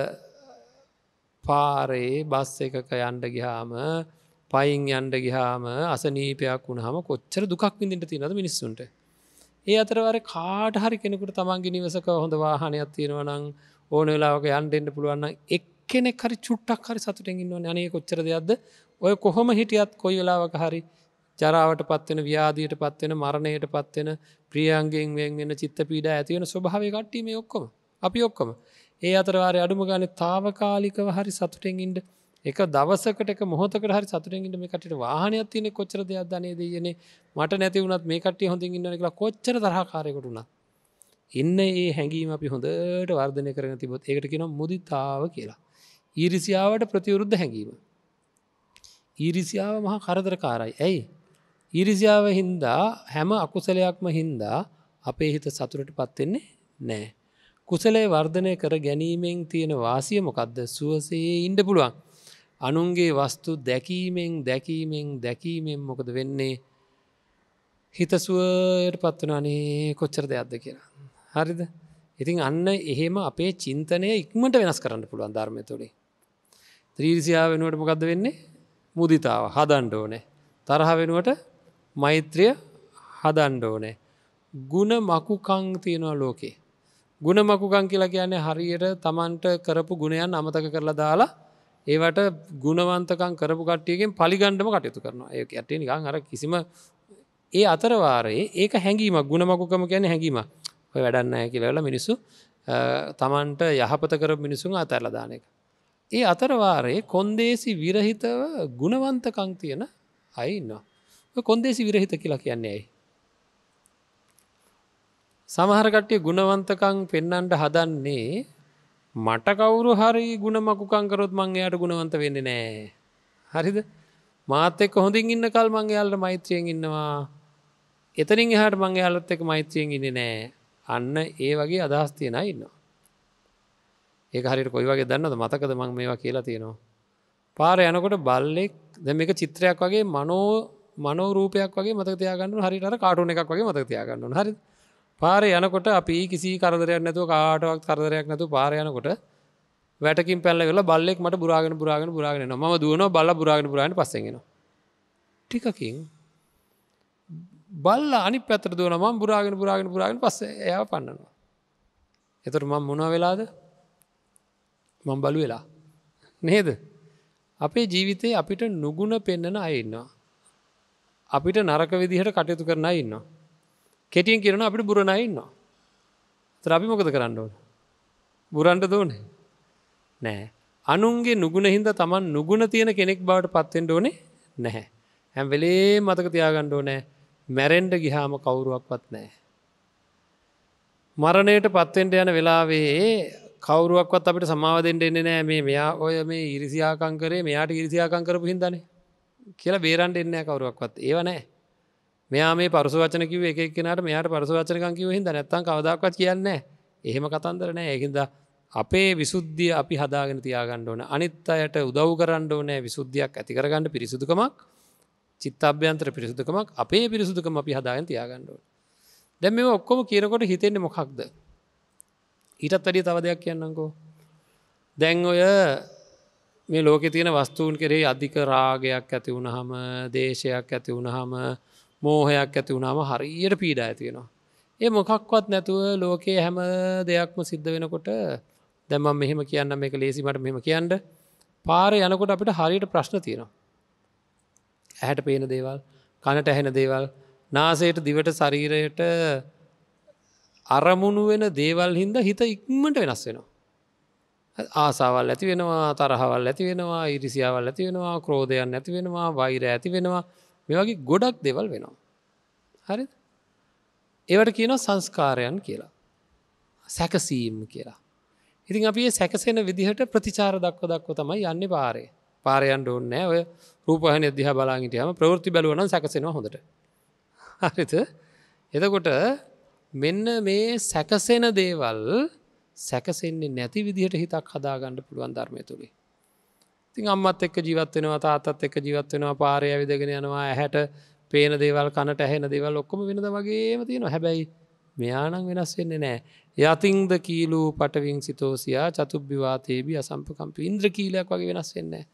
පාරේ බස් එකක යන්න ගියාම, පයින් යන්න ගියාම අසනීපයක් වුණාම කොච්චර දුකක් විඳින්න තියෙනවද මිනිස්සුන්ට? ඒ අතරවාරේ කාට හරි කෙනෙකුට තමන්ගේ නිවසක හොඳ වාහනයක් තියෙනවා නම්, ඕන වෙලාවක යන්න දෙන්න පුළුවන් නම් එක්කෙනෙක් හරි චුට්ටක් හරි සතුටින් ඉන්නවනේ. අනේ කොච්චර දෙයක්ද? ඔය කොහොම හිටියත් කොයි වෙලාවක හරි ජරාවටපත් වෙන, ව්‍යාධියටපත් වෙන, මරණයටපත් වෙන, ප්‍රියංගෙන් වෙන් වෙන, චිත්ත පීඩා ඇති වෙන ස්වභාවය කට්ටිය මේ ඔක්කොම. අපි ඔක්කොම. ඒ අතරවාරේ අඩුම ගානේ తాවකාලිකව හරි සතුටින් ඉන්න, එක දවසකට එක මොහොතකට හරි සතුටින් ඉන්න මේ කට්ටියට වාහනයක් තියෙන කොච්චර දෙයක්ද අනේ දෙයියනේ. මට නැති වුණත් මේ කට්ටිය හොඳින් ඉන්නවනේ කියලා කොච්චර තරහකාරයෙකුට උනත් ඉන්න ඒ හැඟීම අපි හොඳට වර්ධනය කරගෙන තිබොත් ඒකට කියනවා මුදිතාව කියලා. ඊර්ෂ්‍යාවට ප්‍රතිවිරුද්ධ හැඟීම. ඊර්ෂ්‍යාව මහා කරදරකාරයි. ඇයි? ඊර්ෂ්‍යාව හින්දා හැම අකුසලයක්ම හින්දා අපේ හිත සතුටටපත් වෙන්නේ නැහැ. කුසලයේ වර්ධනය කර ගැනීමෙන් තියෙන වාසිය මොකද්ද? සුවසේ ඉන්න පුළුවන්. අනුන්ගේ වස්තු දැකීමෙන් මොකද වෙන්නේ? හිත සුවයටපත් වෙනානේ කොච්චර දෙයක්ද කියලා. හරිද? ඉතින් අන්න එහෙම අපේ චින්තනය ඉක්මනට වෙනස් කරන්න පුළුවන් ධර්මය තුළින්. ඊර්ෂ්‍යාව වෙනුවට මොකද්ද වෙන්නේ? මුදිතාව හදන්න ඕනේ. තරහ වෙනුවට මෛත්‍රිය හදන්න ඕනේ. ಗುಣ මකුකම් තියනවා ලෝකේ. ಗುಣ මකුකම් කියලා කියන්නේ හරියට Tamanට කරපු ගුණයන් අමතක කරලා දාලා ඒවට ගුණවන්තකම් කරපු කට්ටියකින් පරිගණ්ඩම කටයුතු කරනවා. ඒ කැටේ නිකන් අර කිසිම ඒ අතර වාරේ ඒක හැඟීමක්. ಗುಣ මකුකම කියන්නේ හැඟීමක්. ඔය වැඩක් නැහැ කියලා මිනිස්සු Tamanට යහපත කරපු මිනිසුන් අතහැරලා දාන එක. ඒ අතර වාරේ කොන්දේසි විරහිතව ගුණවන්තකම් තියෙන අය ඉන්නවා. ඔය කොන්දේසි විරහිත කියලා කියන්නේ ඇයි? සමහර කට්ටිය ගුණවන්තකම් පෙන්වන්න හදන්නේ මට කවුරු හරි ගුණමකුකම් කරොත් මං එයාට ගුණවන්ත වෙන්නේ නැහැ. හරිද? මාත් එක්ක හොඳින් ඉන්න කල් මං එයාලට මෛත්‍රියෙන් ඉන්නවා. එතනින් එහාට මං එයාලත් එක්ක මෛත්‍රියෙන් ඉන්නේ නැහැ. අන්න ඒ වගේ අදහස් තියන අය ඉන්නවා. ඒක හරියට කොයි වගේ දන්නවද? මතකද මං මේවා කියලා තියෙනවා. පාරේ යනකොට බල්ලෙක් දැන් මේක චිත්‍රයක් වගේ මනෝ රූපයක් වගේ මතක තියාගන්න ඕන. හරියට අර කාටුන් එකක් වගේ මතක තියාගන්න ඕන. හරිද? පාරේ යනකොට අපි කිසි කරදරයක් නැතුව කාටවත් කරදරයක් නැතුව පාරේ යනකොට වැටකින් පැනලා ඉවරලා බල්ලෙක් මට බුරාගෙන එනවා. මම දුවනවා බල්ලා බුරාගෙන පස්සෙන් එනවා. ටිකකින් බල්ලා අනිත් පැත්තට දුවනවා මම බුරාගෙන පස්සේ එයාව පන්නනවා. එතකොට මම මොනවා වෙලාද? මම බලු වෙලා. නේද? අපේ ජීවිතේ අපිට නුගුණ පෙන්වන අය ඉන්නවා. අපිට නරක විදිහට කටයුතු කරන අය ඉන්නවා. කෙටියෙන් කියනවා අපිට බුරන අය ඉන්නවා. ඒතර අපි මොකද කරන්න ඕන? බුරන්න ඕනේ නෑ. අනුන්ගේ නුගුණ හින්දා Taman නුගුණ තියෙන කෙනෙක් බවට පත් වෙන්න ඕනේ නැහැ. හැම වෙලේම මතක තියාගන්න ඕනේ මැරෙන්න ගියාම කවුරුවක්වත් නැහැ. මරණයට පත් වෙන්න යන වෙලාවේ කවුරුවක්වත් අපිට සමාව දෙන්න එන්නේ නැහැ. මෙයා ඔය මේ ඊර්ෂ්‍යාකම් කරේ මෙයාට ඊර්ෂ්‍යාකම් කරපු හින්දානේ කියලා බේරන්න එන්නේ නැහැ කවුරුවක්වත්. ඒව නැහැ. මෙයා මේ පරස වචන කිව්ව එක එක්කෙනාට මෙයාට පරස වචනකම් කිව්ව හින්දා නැත්තම් කවදාකවත් කියන්නේ නැහැ. එහෙම කතන්දර නැහැ. ඒකින්ද අපේ විසුද්ධිය අපි හදාගෙන තියාගන්න ඕන. අනිත් අයට උදව් කරන්න ඕනේ විසුද්ධියක් ඇති කරගන්න පිරිසුදුකමක්, චිත්තාභ්‍යන්තර පිරිසුදුකමක්, අපේ පිරිසුදුකම අපි හදාගෙන තියාගන්න ඕන. දැන් මේව ඔක්කොම කියනකොට හිතෙන්නේ මොකක්ද? ඊටත් වැඩිය තව දෙයක් කියන්නම්කෝ. දැන් ඔය මේ ලෝකේ තියෙන වස්තුන් කෙරෙහි අධික රාගයක් ඇති වුනහම, දේශයක් ඇති වුනහම, මෝහයක් ඇති වුනහම හරියට පීඩා ඇති වෙනවා. ඒ මොකක්වත් නැතුව ලෝකයේ හැම දෙයක්ම සිද්ධ වෙනකොට දැන් මම මෙහෙම කියන්නම් මේක ලේසි මට මෙහෙම කියන්න. පාරේ යනකොට අපිට හරියට ප්‍රශ්න තියෙනවා. ඇහැට පේන දේවල්, කනට ඇහෙන දේවල්, නාසයට, දිවට, ශරීරයට අරමුණු වෙන දේවල් හින්දා හිත ඉක්මනට වෙනස් වෙනවා. ආසාවල් ඇති වෙනවා, තරහවල් ඇති වෙනවා, ඊර්ෂ්‍යාවල් ඇති වෙනවා, ක්‍රෝධයන් ඇති වෙනවා, වෛරය ඇති වෙනවා. මේ වගේ ගොඩක් දේවල් වෙනවා. හරිද? ඒවට කියනවා සංස්කාරයන් කියලා. සැකසීම් කියලා. ඉතින් අපි මේ සැකසෙන විදිහට ප්‍රතිචාර දක්ව තමයි යන්නේ පාරේ. පාරේ යන්න ඕනේ නැහැ. ඔය රූපවාහිනිය දිහා බලන් හිටියාම ප්‍රවෘත්ති බැලුවා නම් සැකසෙනවා හොඳට. හරිද? එතකොට මෙන්න මේ සැකසෙන දේවල් සැකසෙන්නේ නැති විදිහට හිතක් හදාගන්න පුළුවන් ධර්මය තුලින්. ඉතින් අම්මත් එක්ක ජීවත් වෙනවා, තාත්තත් එක්ක ජීවත් වෙනවා, පාරේ ඇවිදගෙන යනවා, ඇහැට පේන දේවල්, කනට ඇහෙන දේවල් ඔක්කොම වෙනද වගේම තියෙනවා. හැබැයි මෙයා නම් වෙනස් වෙන්නේ නැහැ. යතින්ද කීලූ පටවින් සිතෝසියා චතුබ්බිවාතේබි අසම්පකම්පි. ඉන්ද්‍ර කීලයක් වගේ වෙනස් වෙන්නේ නැහැ.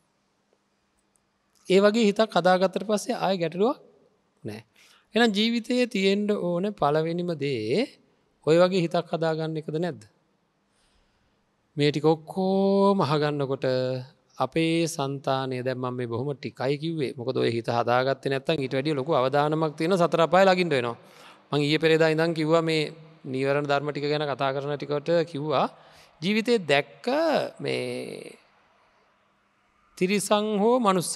ඒ වගේ හිතක් හදාගත්තට පස්සේ ආයෙ ගැටලුවක් නැහැ. එහෙනම් ජීවිතයේ තියෙන්න ඕනේ පළවෙනිම දේ ඔය වගේ හිතක් හදාගන්න එකද නැද්ද? මේ ටික ඔක්කොම අහගන්නකොට අපේ సంతානය දැන් මම මේ බොහොම ටිකයි කිව්වේ. මොකද ඔය හිත හදාගත්තේ නැත්නම් ඊට වැඩිය ලොකු අවදානමක් තියෙන සතර අපාය ළඟින්න වෙනවා. මම ඊයේ පෙරේදා ඉඳන් කිව්වා මේ නීවරණ ධර්ම ටික ගැන කතා කරන ටිකට කිව්වා ජීවිතේ දැක්ක මේ තිරිසන් හෝ මනුස්ස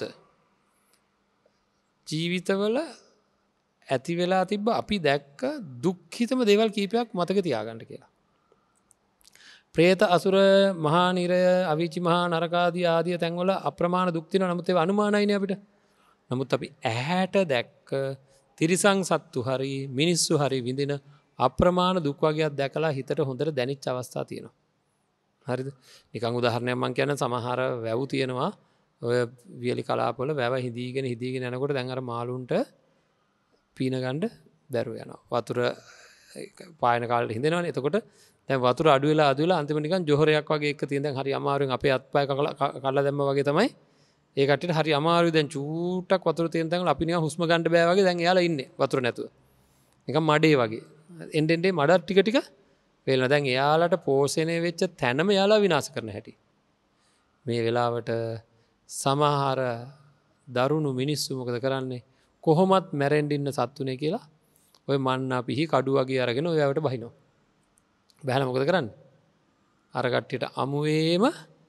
ජීවිතවල ඇති වෙලා තිබ්බ අපි දැක්ක දුක්ඛිතම දේවල් කීපයක් මතක තියාගන්න කියලා. ප්‍රේත අසුර මහා නිරය අවීචි මහා නරකාදී ආදී තැන්වල අප්‍රමාණ දුක් තියෙනවා. නමුත් ඒවා අනුමානයිනේ අපිට. නමුත් අපි ඇහැට දැක්ක තිරිසන් සත්තු හරි මිනිස්සු හරි විඳින අප්‍රමාණ දුක් වර්ගයක් දැකලා හිතට හොඳට දැනෙච්ච අවස්ථා තියෙනවා. හරිද? නිකන් උදාහරණයක් මම කියන්න සමහර වැව් තියෙනවා. ඔය වියලි කලාපවල වැව හිදීගෙන යනකොට දැන් අර මාළුන්ට පීන ගන්න බැරුව යනවා. වතුර පායන කාලේ හින්දෙනවනේ. එතකොට දැන් වතුර අඩු වෙලා අන්තිම නිකන් ජොහරයක් වගේ එක තියෙන දැන් හරි අමාරුවෙන් අපේ අත්පය කඩලා දැම්මා වගේ තමයි ඒ කට්ටියට හරි අමාරුයි. දැන් චූට්ටක් වතුර තියෙන තැන් වල අපි නිකන් හුස්ම ගන්න බෑ වගේ දැන් එයාලා ඉන්නේ වතුර නැතුව. නිකන් මඩේ වගේ. එන්නේ මඩ ටික වේලන දැන් එයාලට පෝෂණය වෙච්ච තැනම එයාලා විනාශ කරන හැටි. මේ වෙලාවට සමහර දරුණු මිනිස්සු මොකද කරන්නේ? කොහොමත් මැරෙන්න ඉන්න සත්තුනේ කියලා ඔය මන්නා පිහි කඩු වගේ අරගෙන ඔයාවට බහිනවා. බහලා මොකද කරන්නේ? අර කට්ටියට අමුවේම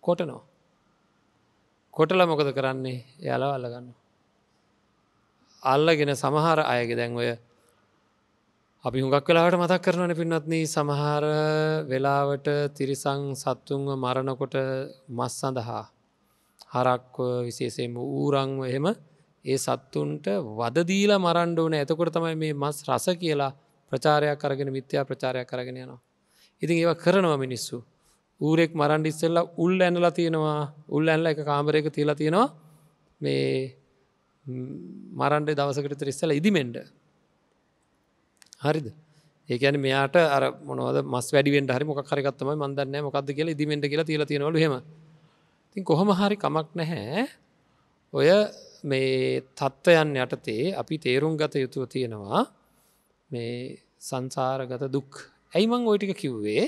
කොටනවා. කොටලා මොකද කරන්නේ? එයාලව අල්ල ගන්නවා. අල්ලගෙන සමහර අයගේ දැන් ඔය අපි හුඟක් වෙලාවට මතක් කරනවනේ පින්වත්නි සමහර වෙලාවට තිරිසන් සත්තුන්ව මරනකොට මස් සඳහා හරක්ව විශේෂයෙන්ම ඌරන්ව එහෙම ඒ සත්තුන්ට වද දීලා මරන්න ඕනේ. එතකොට තමයි මේ මස් රස කියලා ප්‍රචාරයක් අරගෙන මිත්‍යා ප්‍රචාරයක් අරගෙන යනවා. ඉතින් ඒවා කරනවා මිනිස්සු. ඌරෙක් මරන්න ඉස්සෙල්ලා උල් ඇනලා තියෙනවා. උල් ඇනලා එක කාමරයක තියලා තියෙනවා. මේ මරන්න දවසකට විතර ඉස්සෙල්ලා ඉදිමෙන්න. හරිද? ඒ කියන්නේ මෙයාට අර මොනවද මස් වැඩි වෙන්න හරි මොකක් හරි එකක් තමයි මන් දන්නේ නැහැ මොකද්ද කියලා ඉදිමෙන්න කියලා තියලා තියෙනවලු එහෙම. ඉතින් කොහොම හරි කමක් නැහැ. ඔය මේ තත්ත්වයන් යටතේ අපි තේරුම් ගත යුතුව තියෙනවා මේ සංසාරගත දුක්. ඇයි මං ওই ටික කිව්වේ?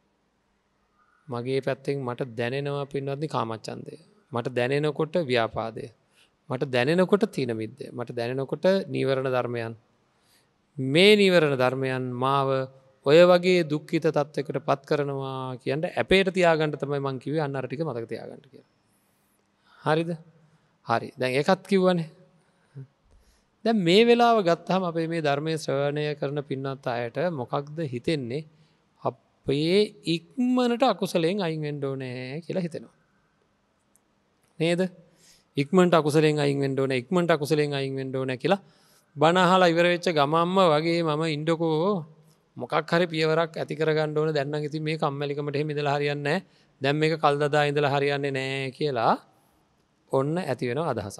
මගේ පැත්තෙන් මට දැනෙනවා පින්වත්නි කාමච්ඡන්දය. මට දැනෙනකොට ව්‍යාපාදය. මට දැනෙනකොට තීන මිද්දය. මට දැනෙනකොට නීවරණ ධර්මයන්. මේ නීවරණ ධර්මයන් මාව ඔය වගේ දුක්ඛිත තත්වයකට පත් කරනවා කියන්නේ අපේට තියාගන්න තමයි මං කිව්වේ අන්න අර ටික මතක තියාගන්න කියලා. හරිද? හරි. දැන් ඒකත් කිව්වනේ. දැන් මේ වෙලාව ගත්තාම අපේ මේ ධර්මයේ ශ්‍රවණය කරන පින්වත් අයට මොකක්ද හිතෙන්නේ? අපේ ඉක්මනට අකුසලයෙන් අයින් වෙන්න ඕනේ කියලා හිතෙනවා. නේද? ඉක්මනට අකුසලයෙන් අයින් වෙන්න ඕනේ, ඉක්මනට අකුසලයෙන් අයින් වෙන්න ඕනේ කියලා බණ අහලා ඉවර වෙච්ච ගමම්ම වගේ මම ඉන්නකෝ මොකක් හරි පියවරක් ඇති කරගන්න ඕනේ. දැන් නම් ඉතින් මේ කම්මැලිකමට එහෙම ඉඳලා හරියන්නේ නැහැ. දැන් මේක කල්දදා ඉඳලා හරියන්නේ නැහැ කියලා ඔන්න ඇති වෙන අදහසක්.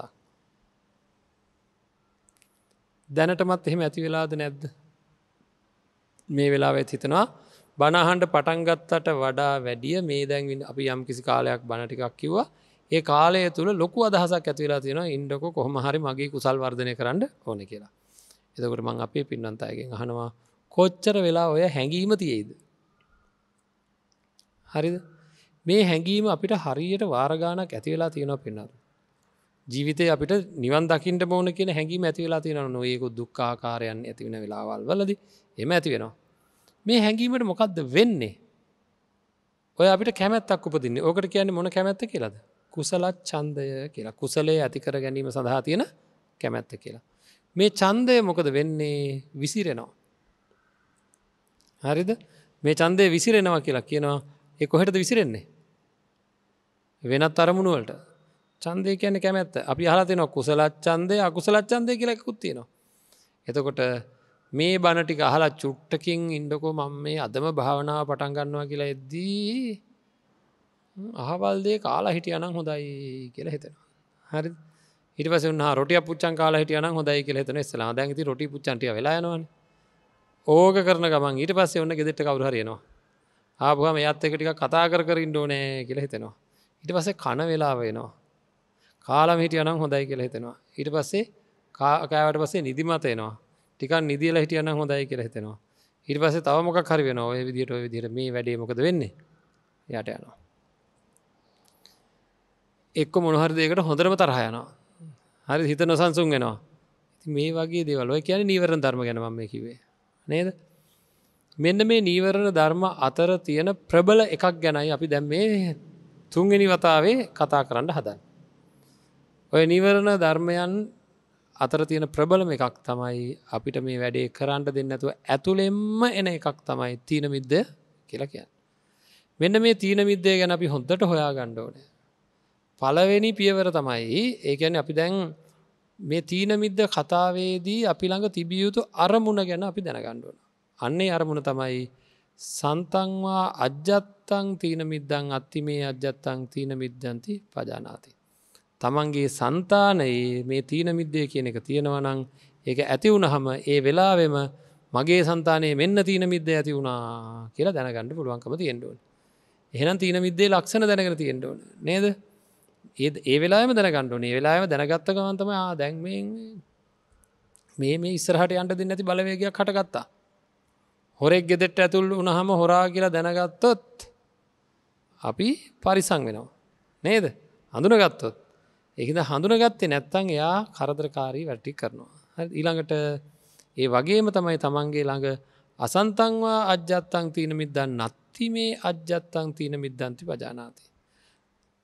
දැනටමත් එහෙම ඇති වෙලාද නැද්ද? මේ වෙලාවෙත් හිතනවා බණ අහන්න පටන් ගත්තට වඩා වැඩිය මේ දැන් අපි යම් කිසි කාලයක් බණ ටිකක් කිව්වා. ඒ කාලය තුල ලොකු අදහසක් ඇති වෙලා තියෙනවා ඉන්නකෝ කොහොම හරි මගේ කුසල් වර්ධනය කරන්න ඕනේ කියලා. එතකොට මම අපේ පින්නන්ත අයගෙන් අහනවා කොච්චර වෙලා ඔය හැඟීම තියෙයිද? හරිද? මේ හැඟීම අපිට හරියට වාර ගාණක් ඇති වෙලා තියෙනවා පින්නත්. ජීවිතේ අපිට නිවන් දකින්න ඕන කියන හැඟීම ඇති වෙලා තියෙනවා. නොයේක දුක්ඛ ආකාරයන් ඇති වෙන වෙලාවල් වලදී එහෙම ඇති වෙනවා. මේ හැඟීමට මොකද්ද වෙන්නේ? ඔය අපිට කැමැත්තක් උපදින්නේ. ඕකට කියන්නේ මොන කැමැත්ත කියලාද? කුසල ඡන්දය කියලා. කුසලයේ ඇති කර ගැනීම සඳහා තියෙන කැමැත්ත කියලා. මේ ඡන්දය මොකද වෙන්නේ? විසිරෙනවා. හරිද? මේ ඡන්දය විසිරෙනවා කියලා කියනවා. ඒ කොහෙටද විසිරෙන්නේ? වෙනත් අරමුණු වලට. ඡන්දය කියන්නේ කැමැත්ත. අපි අහලා තියෙනවා කුසල ඡන්දය, අකුසල ඡන්දය කියලා එකකුත් තියෙනවා. එතකොට මේ බණ ටික අහලා චුට්ටකින් ඉන්නකෝ මම මේ අදම භාවනාව පටන් ගන්නවා කියලා එද්දී අහවල් දේ කාලා හිටියා නම් හොඳයි කියලා හිතෙනවා. හරිද? ඊට පස්සේ උන්හා රොටියක් පුච්චන් කාලා හිටියා නම් හොඳයි කියලා හිතන ඉස්සලා. දැන් ඉතින් රොටි පුච්චන් ටික වෙලා යනවනේ. ඕක කරන ගමන් ඊට පස්සේ ඔන්න ගෙදරට කවුරු හරි එනවා. ආපුවාම එයාත් එක්ක ටිකක් කතා කර ඉන්න ඕනේ කියලා හිතෙනවා. ඊට පස්සේ කන වෙලාව එනවා. කාලම හිටියා නම් හොඳයි කියලා හිතෙනවා. ඊට පස්සේ කෑවට පස්සේ නිදිමත එනවා. ටිකක් නිදිලා හිටියා නම් හොඳයි කියලා හිතෙනවා. ඊට පස්සේ තව මොකක් හරි වෙනවා. ඔය විදිහට මේ වැඩේ මොකද වෙන්නේ? යට යනවා. එක්ක මොන හරි දෙයකට හොඳටම තරහ යනවා. හරි හිත නොසන්සුන් වෙනවා. ඉතින් මේ වගේ දේවල් ඔය කියන්නේ නීවරණ ධර්ම ගැන මම මේ කිව්වේ. නේද? මෙන්න මේ නීවරණ ධර්ම අතර තියෙන ප්‍රබල එකක් ගැනයි අපි දැන් මේ තුන්වෙනි වතාවේ කතා කරන්න හදන්නේ. ඔය නීවරණ ධර්මයන් අතර තියෙන ප්‍රබලම එකක් තමයි අපිට මේ වැඩේ කරන්න දෙන්නේ නැතුව ඇතුළෙන්ම එන එකක් තමයි තීන මිද්ද කියලා කියන්නේ. මෙන්න මේ තීන මිද්දේ ගැන අපි හොඳට හොයාගන්න ඕනේ. පළවෙනි පියවර තමයි ඒ කියන්නේ අපි දැන් මේ තීන මිද්ද කතාවේදී අපි ළඟ තිබිය යුතු අරමුණ ගැන අපි දැනගන්න ඕන. අන්නේ අරමුණ තමයි සන්තංවා අජ්ජත්තං තීන මිද්දං අත්තිමේ අජ්ජත්තං තීන මිද්දන්ති පජානාති. තමන්ගේ సంతානයේ මේ තීන මිද්දේ කියන එක තියෙනවා නම් ඒක ඇති වුනහම ඒ වෙලාවෙම මගේ సంతානයේ මෙන්න තීන මිද්ද ඇති වුණා කියලා දැනගන්න පුළුවන්කම තියෙන්න ඕනේ. එහෙනම් තීන මිද්දේ ලක්ෂණ දැනගෙන තියෙන්න ඕනේ නේද? ඒ වෙලාවෙම දැනගන්න ඕනේ. ඒ වෙලාවෙම දැනගත්ත ගමන් තමයි දැන් මේ ඉස්සරහට යන්න දෙන්නේ නැති බලවේගයක් හටගත්තා. හොරෙක් ගෙදරට ඇතුල් වුණාම හොරා කියලා දැනගත්තොත් අපි පරිසං වෙනවා. නේද? හඳුනගත්තොත්. ඒකද හඳුනගත්තේ නැත්නම් එයා කරදරකාරී වැඩ ටික කරනවා. හරි ඊළඟට ඒ වගේම තමයි තමන්ගේ ළඟ අසන්තංවා අජ්ජත්තං තීන මිද්දන් නත්ති මේ අජ්ජත්තං තීන මිද්දන්ති පජානාති.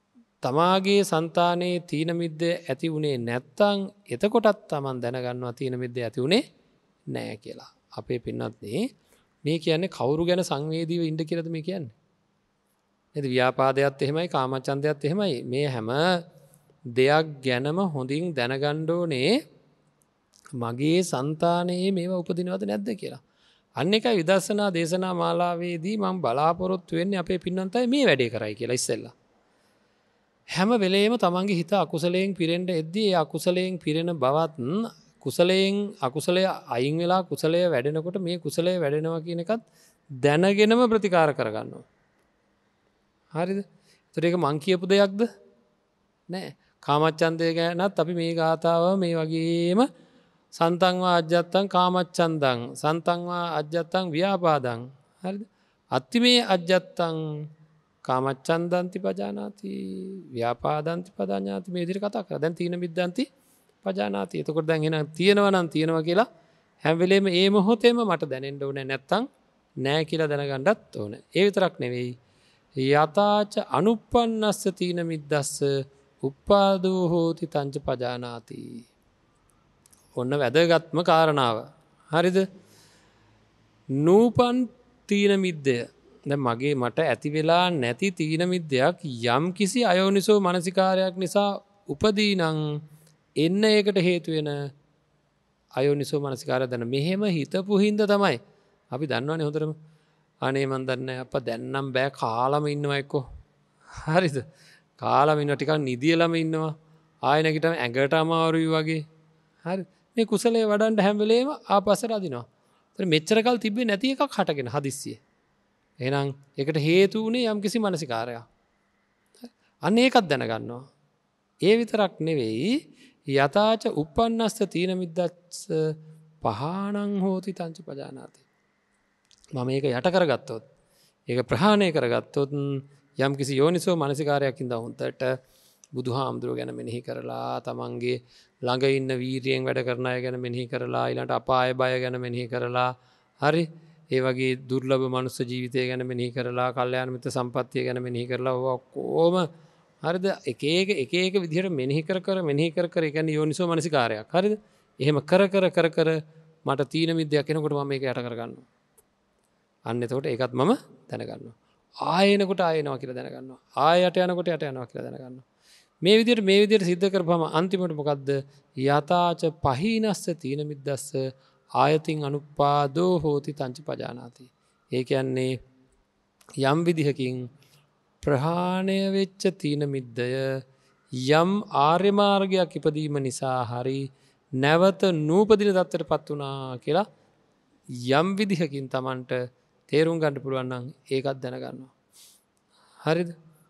තමාගේ సంతානයේ තීන මිද්ද ඇති වුණේ නැත්තම් එතකොටත් Taman දැනගන්නවා තීන මිද්ද ඇති වුණේ නැහැ කියලා. අපේ පින්වත්නි මේ කියන්නේ කවුරු ගැන සංවේදීව ඉන්න කියලාද මේ කියන්නේ? නේද? ව්‍යාපාදයක් එහෙමයි, කාමචන්දයක් එහෙමයි. මේ හැම දෙයක් ගැනම හොඳින් දැනගන්න ඕනේ මගේ సంతානයේ මේවා උපදිනවද නැද්ද කියලා. අන්න එකයි විදර්ශනා දේශනා මාලාවේදී මම බලාපොරොත්තු වෙන්නේ අපේ පින්නන්තයි මේ වැඩේ කරයි කියලා ඉස්සෙල්ලා. හැම වෙලේම තමන්ගේ හිත අකුසලයෙන් පිරෙන්න එද්දී ඒ අකුසලයෙන් පිරෙන බවත් කුසලයෙන් අකුසලය අයින් වෙලා කුසලය වැඩෙනකොට මේ කුසලය වැඩෙනවා කියන එකත් දැනගෙනම ප්‍රතිකාර කරගන්නවා. හරිද? ඒතර ඒක මං කියපු දෙයක්ද? නෑ. කාමච්ඡන්දය ගැනත් අපි මේ ගාථාව මේ වගේම සන්තංවා අජ්ජත්තං කාමච්ඡන්දං සන්තංවා අජ්ජත්තං ව්‍යාපාදං හරිද? අත්තිමේ අජ්ජත්තං කාමච්ඡන්දන්ති පජානාති ව්‍යාපාදන්ති පජානාති මේ විදිහට කතා කරා. දැන් තීන මිද්දන්ති පජානාති. එතකොට දැන් එන තියෙනවා නම් තියෙනවා කියලා හැම වෙලේම ඒ මොහොතේම මට දැනෙන්න ඕනේ නැත්තම් නෑ කියලා දැනගන්නත් ඕනේ. ඒ විතරක් නෙවෙයි යතාච අනුප්පන්නස්ස තීන මිද්දස්ස උප්පාදෝ හෝති තංච පජානාති. ඔන්න වැදගත්ම කාරණාව. හරිද? නූපන් තීන මිද්දය දැන් මගේ මට ඇති වෙලා නැති තීන මිද්දයක් යම් කිසි අයෝනිසෝ මනසිකාරයක් නිසා උපදී නම් එන්න ඒකට හේතු වෙන අයෝනිසෝ මනසිකාරය දැන මෙහෙම හිතපු හින්දා තමයි අපි දන්නවනේ හොඳටම අනේ මන් දන්නේ අප්පා දැන් නම් බෑ කාලම ඉන්නවා එක්කෝ. හරිද? කාලම ඉන්නවා ටිකක් නිදියලම ඉන්නවා. ආයෙ නැගිටම ඇඟට අමාරුයි වගේ. හරි. මේ කුසලයේ වඩන්න හැම වෙලේම ආපස්සට අදිනවා. ඒතර මෙච්චර කල් තිබ්බේ නැති එකක් හටගෙන හදිස්සියේ. එහෙනම් ඒකට හේතු වුණේ යම්කිසි මානසිකාරයක්. අන්න ඒකත් දැනගන්නවා. ඒ විතරක් නෙවෙයි යතාච uppannස්ස තීන මිද්දස්ස පහාණං හෝති තංච පජානාති. මම මේක යට කරගත්තොත් ඒක ප්‍රහාණය කරගත්තොත් යම්කිසි යෝනිසෝ මානසිකාරයක් ඉඳන් හොන්දට බුදුහාමුදුරුවෝ ගැන මෙනෙහි කරලා තමන්ගේ ළඟ ඉන්න වීරියෙන් වැඩ කරන අය ගැන මෙනෙහි කරලා ඊළඟට අපාය බය ගැන මෙනෙහි කරලා හරි ඒ වගේ දුර්ලභ මනුස්ස ජීවිතය ගැන මෙනෙහි කරලා කල්යාණ මිත්‍ර සම්පත්තිය ගැන මෙනෙහි කරලා ඕවා කොහොම හරිද එක එක විදිහට මෙනෙහි කර ඒ කියන්නේ යෝනිසෝ මනසිකාරයක් හරිද එහෙම කර මට තීන මිද්දයක් එනකොට මම මේක යට කරගන්නවා අන්න එතකොට ඒකත් මම දැනගන්නවා ආයෙනකොට ආයෙනවා කියලා දැනගන්නවා ආයෙට යනකොට යට යනවා කියලා දැනගන්නවා මේ විදිහට සිද්ධ කරපුවම අන්තිමට මොකද්ද යතාච පහීනස්ස තීන මිද්දස්ස ආයතින් අනුපාදෝ හෝති තංච පජානාති. ඒ කියන්නේ යම් විදිහකින් ප්‍රහාණය වෙච්ච තීන මිද්දය යම් ආර්ය මාර්ගයක් ඉපදීම නිසා හරි නැවත නූපදින තත්ත්වයටපත් වුණා කියලා යම් විදිහකින් Tamanට තේරුම් ගන්න පුළුවන් නම් ඒකත් දැනගන්නවා. හරිද?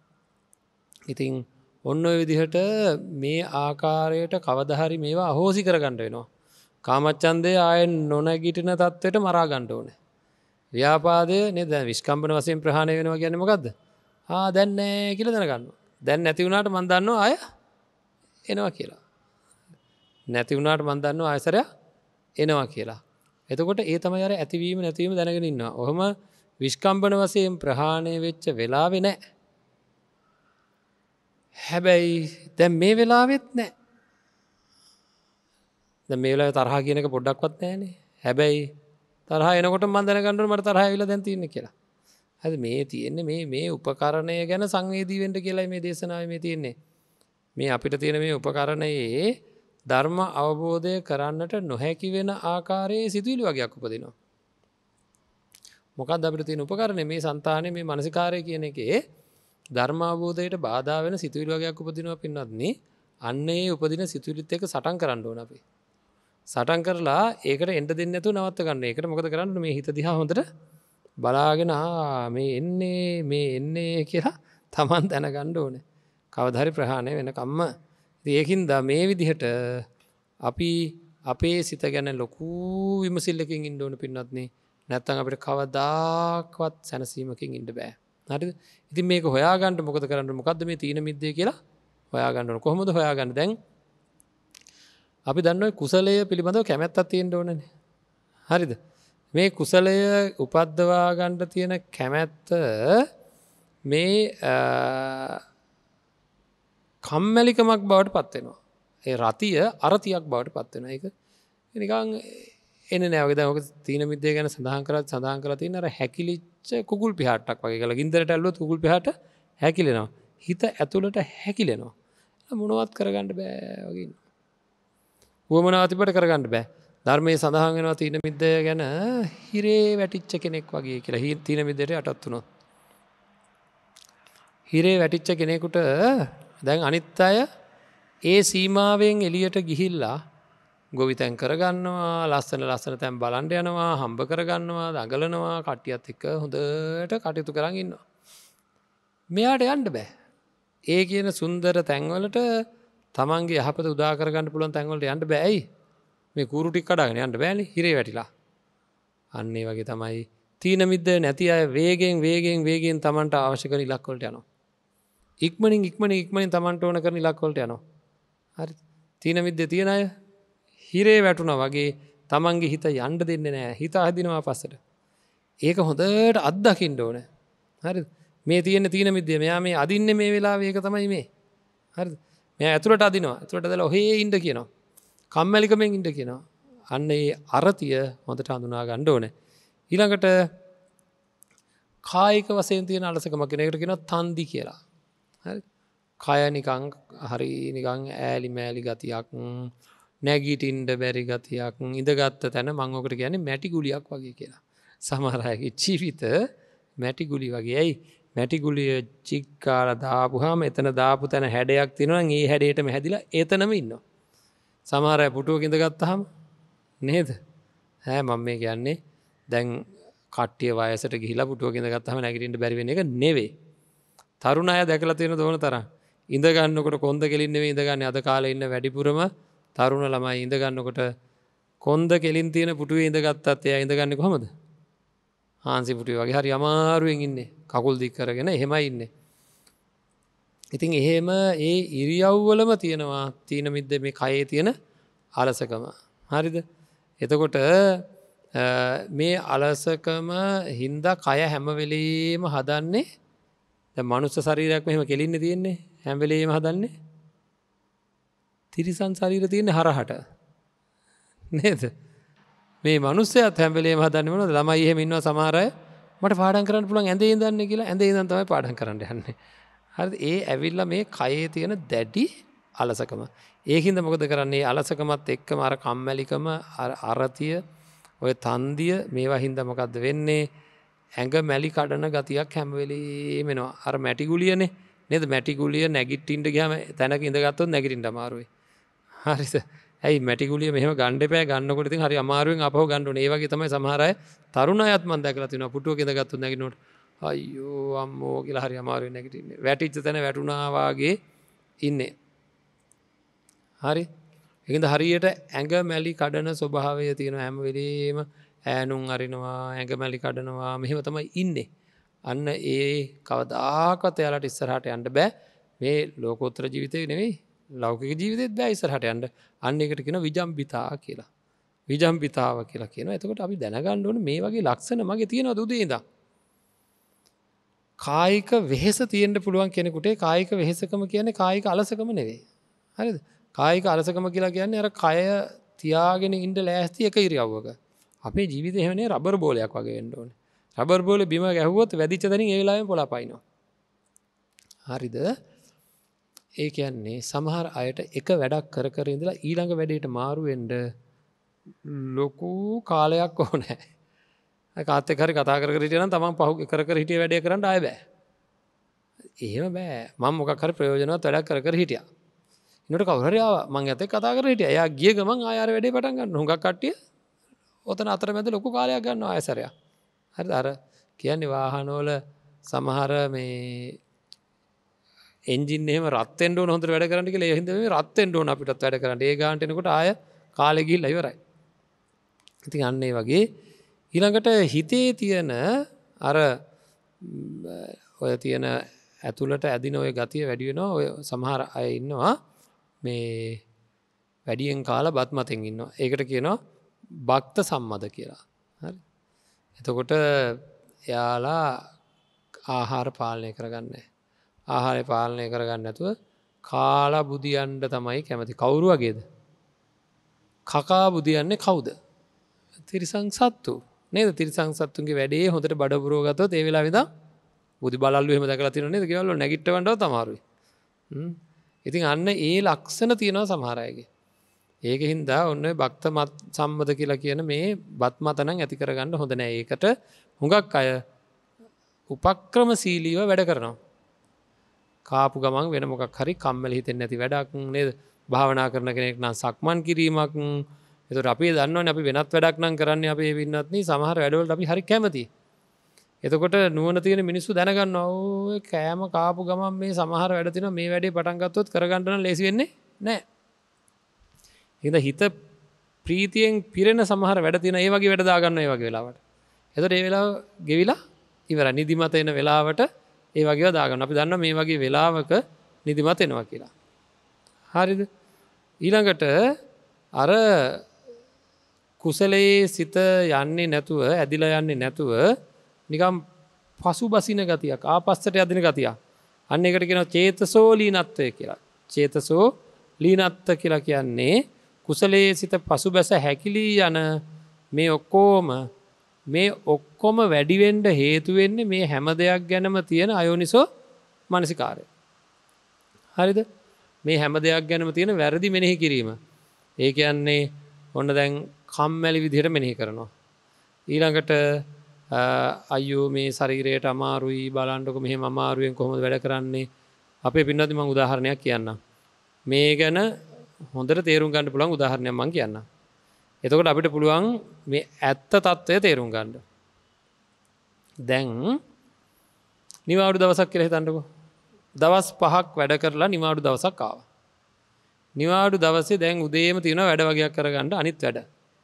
ඉතින් ඔන්න ඔය විදිහට මේ ආකාරයට කවදා හරි මේවා අහෝසි කරගන්න වෙනවා. කාමච්ඡන්දය ආයෙන් නොනැගිටින තත්ත්වයට මරා ගන්න ඕනේ. ව්‍යාපාදය නේද දැන් විස්කම්බන වශයෙන් ප්‍රහාණය වෙනවා කියන්නේ මොකද්ද? දැන් නෑ කියලා දැනගන්නවා. දැන් නැති වුණාට මම දන්නවා ආය එනවා කියලා. නැති වුණාට මම දන්නවා ආයසරය එනවා කියලා. එතකොට ඒ තමයි අර ඇතිවීම නැතිවීම දැනගෙන ඉන්නවා. ඔහොම විස්කම්බන වශයෙන් ප්‍රහාණය වෙච්ච වෙලාවේ නෑ. හැබැයි දැන් මේ වෙලාවෙත් නෑ. දැන් මේ වෙලාවේ තරහ කියන එක පොඩ්ඩක්වත් නැහැනේ. හැබැයි තරහ එනකොට මම දැනගන්න ඕනේ මට තරහ ඇවිල්ලා දැන් තියෙන්නේ කියලා. හරිද? මේ තියෙන්නේ මේ උපකරණය ගැන සංවේදී වෙන්න කියලායි මේ දේශනාවේ මේ තියෙන්නේ. මේ අපිට තියෙන මේ උපකරණයේ ධර්ම අවබෝධය කරන්නට නොහැකි වෙන ආකාරයේ සිතුවිලි වගේක් උපදිනවා. මොකක්ද අපිට තියෙන උපකරණය මේ సంతානේ මේ මානසිකාරය කියන එකේ ධර්ම අවබෝධයට බාධා වෙන සිතුවිලි වගේක් උපදිනවා පින්වත්නි. අන්න ඒ උපදින සිතුවිලිත් එක්ක සටන් කරන්න ඕන අපි. සටන් කරලා ඒකට එන්න දෙන්නේ නැතුව නවත්ත ගන්න. ඒකට මොකද කරන්න මේ හිත දිහා හොඳට බලාගෙන මේ එන්නේ කියලා Taman දැනගන්න ඕනේ. කවදා හරි ප්‍රහාණය වෙනකම්ම. ඉතින් ඒකින්ද මේ විදිහට අපි අපේ සිත ගැන ලොකු විමසිල්ලකින් ඉන්න ඕන පින්වත්නි. නැත්තම් අපිට කවදාක්වත් සැනසීමකින් ඉන්න බෑ. හරිද? ඉතින් මේක හොයාගන්න මොකද කරන්න මොකද්ද මේ තීන මිද්දේ කියලා හොයාගන්න ඕන. කොහොමද හොයාගන්න? දැන් අපි දන්නවා කුසලය පිළිබඳව කැමැත්තක් තියෙන්න ඕනනේ. හරිද? මේ කුසලය උපද්දවා ගන්න තියෙන කැමැත්ත මේ කම්මැලිකමක් බවට පත් වෙනවා. ඒ රතිය අරතියක් බවට පත් වෙනවා. ඒක නිකන් එන්නේ නැහැ. ඔක දැන් ඔක තීන මිද්දේ ගැන සඳහන් කරලා තියෙන අර හැකිලිච්ච කුකුල් පිහාට්ටක් වගේ කියලා. ගින්දරට ඇල්ලුවොත් කුකුල් පිහාට හැකිලෙනවා. හිත ඇතුළට හැකිලෙනවා. මොනවත් කරගන්න බෑ වගේ ඉන්නවා. වුවමනාව තිබ්බට කරගන්න බෑ. ධර්මයේ සඳහන් වෙනවා තීන මිද්දය ගැන හිරේ වැටිච්ච කෙනෙක් වගේ කියලා. තීන මිද්දේට යටත් වුණොත්. හිරේ වැටිච්ච කෙනෙකුට දැන් අනිත් අය ඒ සීමාවෙන් එළියට ගිහිල්ලා ගොවිතැන් කරගන්නවා, ලස්සන තැන් බලන්න යනවා, හම්බ කරගන්නවා, දඟලනවා, කට්ටියත් එක්ක හොඳට කටයුතු කරන් ඉන්නවා. මෙයාට යන්න බෑ. ඒ කියන සුන්දර තැන්වලට තමන්ගේ යහපත උදා කරගන්න පුළුවන් තැන්වලට යන්න බෑ. ඇයි? මේ කූරු ටික කඩාගෙන යන්න බෑනේ හිරේ වැටිලා. අන්න ඒ වගේ තමයි තීන මිද්ද නැති අය වේගෙන් තමන්ට අවශ්‍ය කරන ඉලක්ක වලට යනවා. ඉක්මනින් තමන්ට ඕන කරන ඉලක්ක වලට යනවා. හරි. තීන මිද්දේ තියෙන අය හිරේ වැටුණා වගේ තමන්ගේ හිත යන්න දෙන්නේ නැහැ. හිත අදිනවා පස්සට. ඒක හොඳට අත්දකින්න ඕනේ. හරිද? මේ තියෙන තීන මිද්දේ මෙයා මේ අදින්නේ මේ වෙලාවේ ඒක තමයි මේ. හරිද? මෙයා ඇතුළට අදිනවා. ඇතුළට දාලා ඔහේ ඉන්න කියනවා. කම්මැලිකමෙන් ඉන්න කියනවා. අන්න ඒ අරතිය හොඳට හඳුනා ගන්න ඕනේ. ඊළඟට කායික වශයෙන් තියෙන අලසකම කියන එකට කියනවා තන්දි කියලා. හරි? කය නිකන් හරි නිකන් ඈලි මෑලි ගතියක්, නැගිටින්න බැරි ගතියක්, ඉඳගත්ත තැන මම ඔකට කියන්නේ මැටි ගුලියක් වගේ කියලා. සමහර අයගේ ජීවිත මැටි ගුලි වගේ. ඇයි? මැටි ගුලිය චික්කාලා දාපුවාම එතන දාපු තැන හැඩයක් තියෙනවා නම් ඒ හැඩයටම හැදිලා එතනම ඉන්නවා. සමහර අය පුටුවක ඉඳගත්තාම නේද? මම මේ කියන්නේ දැන් කට්ටිය වයසට ගිහිලා පුටුවක ඉඳගත්තාම නැගිටින්න බැරි වෙන එක නෙවෙයි. තරුණ අය දැකලා තියෙන දෝන තරම් ඉඳ ගන්නකොට කොන්ද කෙලින් නෙවෙයි ඉඳගන්නේ. අද කාලේ ඉන්න වැඩිපුරම තරුණ ළමයි ඉඳ ගන්නකොට කොන්ද කෙලින් තියෙන පුටුවේ ඉඳගත්තත් එයා ඉඳගන්නේ කොහමද? හාන්සි පුටුවේ වගේ හරි අමාරුවෙන් ඉන්නේ. කකුල් දික් කරගෙන එහෙමයි ඉන්නේ. ඉතින් එහෙම ඒ ඉරියව්වලම තියෙනවා තීන මිද්ද මේ කයේ තියෙන අලසකම. හරිද? එතකොට මේ අලසකම හින්දා කය හැම වෙලෙම හදන්නේ දැන් මනුස්ස ශරීරයක් මෙහෙම කෙලින්නේ තියෙන්නේ හැම වෙලෙම හදන්නේ තිරිසන් ශරීර තියෙන්නේ හරහට. නේද? මේ මිනිස්සයාත් හැම වෙලේම හදන්නේ මොනවද? ළමයි එහෙම ඉන්නවා සමහර අය මට පාඩම් කරන්න පුළුවන් ඇඳේ ඉඳන්නේ කියලා ඇඳේ ඉඳන් තමයි පාඩම් කරන්න යන්නේ. හරිද? ඒ ඇවිල්ලා මේ කයේ තියෙන දැඩි අලසකම. ඒකින්ද මොකද කරන්නේ? අලසකමත් එක්කම අර කම්මැලිකම, අරතිය, ඔය තන්දිය මේවා හින්දා මොකද්ද වෙන්නේ? ඇඟ මැලි කඩන ගතියක් හැම වෙලේම එනවා. අර මැටි ගුලියනේ. නේද? මැටි ගුලිය නැගිටින්න ගියාම තැනක ඉඳගත්තොත් නැගිටින්න අමාරුයි. හරිද? ඇයි මැටි ගුලිය මෙහෙම ගන්න එපා. ගන්නකොට ඉතින් හරි අමාරුවෙන් අපහුව ගන්න ඕනේ. ඒ වගේ තමයි සමහර අය තරුණ අයත් මම දැකලා තිනවා පුටුවක ඉඳගත්තොත් නැගිටිනකොට අයියෝ අම්මෝ කියලා හරි අමාරුවෙන් නැගිටින්නේ. වැටිච්ච තැන වැටුණා වාගේ ඉන්නේ. හරි? ඒකින්ද හරියට ඇඟ මැලි කඩන ස්වභාවය තියෙන හැම වෙලෙම ඈනුම් අරිනවා, ඇඟ මැලි කඩනවා මෙහෙම තමයි ඉන්නේ. අන්න ඒ කවදාකවත් එයාලට ඉස්සරහට යන්න බෑ. මේ ලෝකෝත්තර ජීවිතේ නෙවෙයි ලෞකික ජීවිතේත් බෑ ඉස්සරහට යන්න. අන්න ඒකට කියනවා විජම්බිතා කියලා. විජම්බිතාව කියලා කියනවා. එතකොට අපි දැනගන්න ඕනේ මේ වගේ ලක්ෂණ මගේ තියෙනවද උදේ ඉඳන්. කායික වෙහෙස තියෙන්න පුළුවන් කෙනෙකුට කායික වෙහෙසකම කියන්නේ කායික අලසකම නෙවෙයි. හරිද? කායික අලසකම කියලා කියන්නේ අර කය තියාගෙන ඉන්න ලෑස්ති එක ඉරියව්වක. අපේ ජීවිතේ එහෙම නේ රබර් බෝලයක් වගේ වෙන්න ඕනේ. රබර් බෝලේ බිම ගැහුවොත් වැදිච්ච තැනින් ඒ වෙලාවෙම පොළා පයින්නවා. හරිද? ඒ කියන්නේ සමහර අයට එක වැඩක් කර කර ඉඳලා ඊළඟ වැඩේට මාරු වෙන්න ලොකු කාලයක් ඕනේ. කාත් එක්ක හරි කතා කර කර හිටියනම් තමන් පහු කර කර හිටිය වැඩේ කරන්න ආය බෑ. එහෙම බෑ. මම මොකක් හරි ප්‍රයෝජනවත් වැඩක් කර කර හිටියා. ඊනොට කවුරු හරි ආවා මං ඇතේ කතා කරලා හිටියා. එයා ගිය ගමන් ආය ආර වැඩේ පටන් ගන්නවා. හුඟක් කට්ටිය ඔතන අතරමැද ලොකු කාලයක් ගන්නවා ආයසරයක්. හරිද? අර කියන්නේ වාහනවල සමහර මේ එන්ජින් එහෙම රත් වෙන්න ඕන හොඳට වැඩ කරන්න කියලා ඒ හින්දා මේ රත් වෙන්න ඕන අපිටත් වැඩ කරන්න. ඒ ගානට එනකොට ආය කාලේ ගිහිල්ලා ඉවරයි. ඉතින් අන්න ඒ වගේ ඊළඟට හිතේ තියෙන අර ඔය තියෙන ඇතුළට ඇදින ඔය ගතිය වැඩි වෙනවා. ඔය සමහර අය ඉන්නවා මේ වැඩියෙන් කාලා බත් මතෙන් ඉන්නවා. ඒකට කියනවා භක්ත සම්මද කියලා. හරි. එතකොට එයාලා ආහාර පාලනය කරගන්නේ. ආහාරය පාලනය කරගන්න නැතුව කාලා බුදියන්ට තමයි කැමති. කවුරු වගේද? කකා බුදියන්නේ කවුද? තිරිසන් සත්තු. නේද? තිරිසන් සත්තුන්ගේ වැඩේ හොඳට බඩ පුරව ගත්තොත් ඒ වෙලාවෙ ඉඳන් බුදි බලල්ලු එහෙම දැකලා තියෙනව නේද? ගෙවල් වල නැගිටවන්නවත් අමාරුයි. ඉතින් අන්න ඒ ලක්ෂණ තියෙනවා සමහර අයගේ. ඒකින්ද ඔන්න ඔය භක්ත මත් සම්මත කියලා කියන මේ බත් මත නම් ඇති කරගන්න හොඳ නෑ. ඒකට හුඟක් අය උපක්‍රමශීලීව වැඩ කරනවා. කාපු ගමන් වෙන මොකක් හරි කම්මැලි හිතෙන්නේ නැති වැඩක් නේද? භාවනා කරන කෙනෙක් නම් සක්මන් කිරීමක්. ඒතකොට අපි දන්නවනේ අපි වෙනත් වැඩක් නම් කරන්නේ අපේ වින්නත් නේ සමහර වැඩවලට අපි හරි කැමතියි. එතකොට නුවණ තියෙන මිනිස්සු දැනගන්නවා ඔය කෑම කාපු ගමන් මේ සමහර වැඩ තියෙනවා මේ වැඩේ පටන් ගත්තොත් කරගන්න නම් ලේසි වෙන්නේ නැහැ. එහෙනම් හිත ප්‍රීතියෙන් පිරෙන සමහර වැඩ තියෙන ඒ වගේ වැඩ දාගන්න ඒ වගේ වෙලාවට. එතකොට ඒ වෙලාව ගෙවිලා ඉවරයි. නිදිමත එන වෙලාවට ඒ වගේව දාගන්න. අපි දන්නවා මේ වගේ වෙලාවක නිදිමත එනවා කියලා. හරිද? ඊළඟට අර කුසලයේ සිත යන්නේ නැතුව ඇදිලා යන්නේ නැතුව නිකම් පසුබසින ගතියක් ආපස්සට යදින ගතියක්. අන්න ඒකට කියනවා චේතසෝ ලීනත්වය කියලා. චේතසෝ ලීනත්ව කියලා කියන්නේ කුසලයේ සිත පසුබැස හැකිලී යන මේ ඔක්කොම වැඩි වෙන්න හේතු වෙන්නේ මේ හැම දෙයක් ගැනම තියෙන අයෝනිසෝ මනසිකාරය. හරිද? මේ හැම දෙයක් ගැනම තියෙන වැරදි මෙනෙහි කිරීම. ඒ කියන්නේ ඔන්න දැන් කම්මැලි විදිහට මෙනෙහි කරනවා. ඊළඟට අයියෝ මේ ශරීරයට අමාරුයි බලන්නකො මෙහෙම අමාරුවෙන් කොහොමද වැඩ කරන්නේ? අපේ පින්නදී මම උදාහරණයක් කියන්නම්. මේ ගැන හොඳට තේරුම් ගන්න පුළුවන් උදාහරණයක් මම කියන්නම්. එතකොට අපිට පුළුවන් මේ ඇත්ත తত্ত্বය තේරුම් ගන්න. දැන් නිවාඩු දවසක් කියලා හිතන්නකෝ. දවස් 5ක් වැඩ කරලා නිවාඩු දවසක් ආවා. නිවාඩු දවසේ දැන් උදේම තියෙන වැඩ වගේක් කරගන්න අනිත් වැඩ.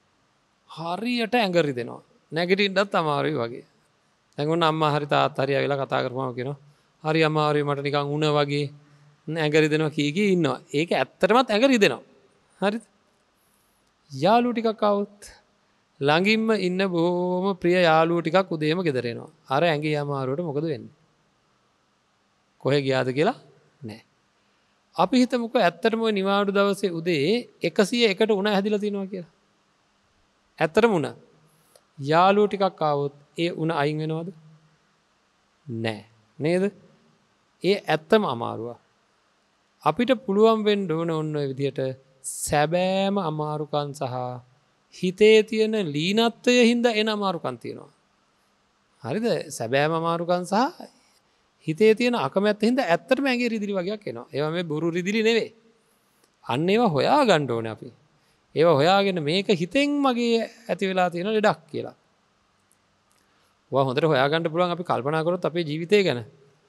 හරියට ඇඟ රිදෙනවා. නැගිටින්නත් අමාරුයි වගේ. දැන් ඔන්න අම්මා හරි තාත්තා හරි ආවිලා කතා කරපුවම කියනවා හරි අමාරුයි මට නිකන් උණ වගේ ඇඟ රිදෙනවා කී ඉන්නවා. ඒක ඇත්තටමත් ඇඟ රිදෙනවා. හරිද? යාළුවෝ ටිකක් આવොත් ළඟින්ම ඉන්න බොහොම ප්‍රිය යාළුවෝ ටිකක් උදේම ගෙදර එනවා. අර ඇඟේ අමාරුවට මොකද වෙන්නේ? කොහෙ ගියාද කියලා නැහැ. අපි හිතමුකෝ ඇත්තටම ওই නිවාඩු දවසේ උදේ 101ට උණ හැදිලා තිනවා කියලා. ඇත්තටම උණ. යාළුවෝ ටිකක් ආවොත් ඒ උණ අයින් වෙනවද? නැහැ. නේද? ඒ ඇත්තම අමාරුවක්. අපිට පුළුවන් වෙන්න ඕන ඔන්න ඔය විදිහට සැබෑම අමාරුකම් සහ හිතේ තියෙන ලීනත්වය හින්දා එන අමාරුකම් තියෙනවා. හරිද? සැබෑම අමාරුකම් සහ හිතේ තියෙන අකමැත්ත හින්දා ඇත්තටම ඇඟේ රිදිලි වගේක් එනවා. ඒවා මේ බොරු රිදිලි නෙවෙයි. අන්න ඒවා හොයා ගන්න ඕනේ අපි. ඒවා හොයාගෙන මේක හිතෙන් මගේ ඇති වෙලා තියෙන ලෙඩක් කියලා. ඔයා හොඳට හොයාගන්න පුළුවන් අපි කල්පනා කරොත් අපේ ජීවිතය ගැන.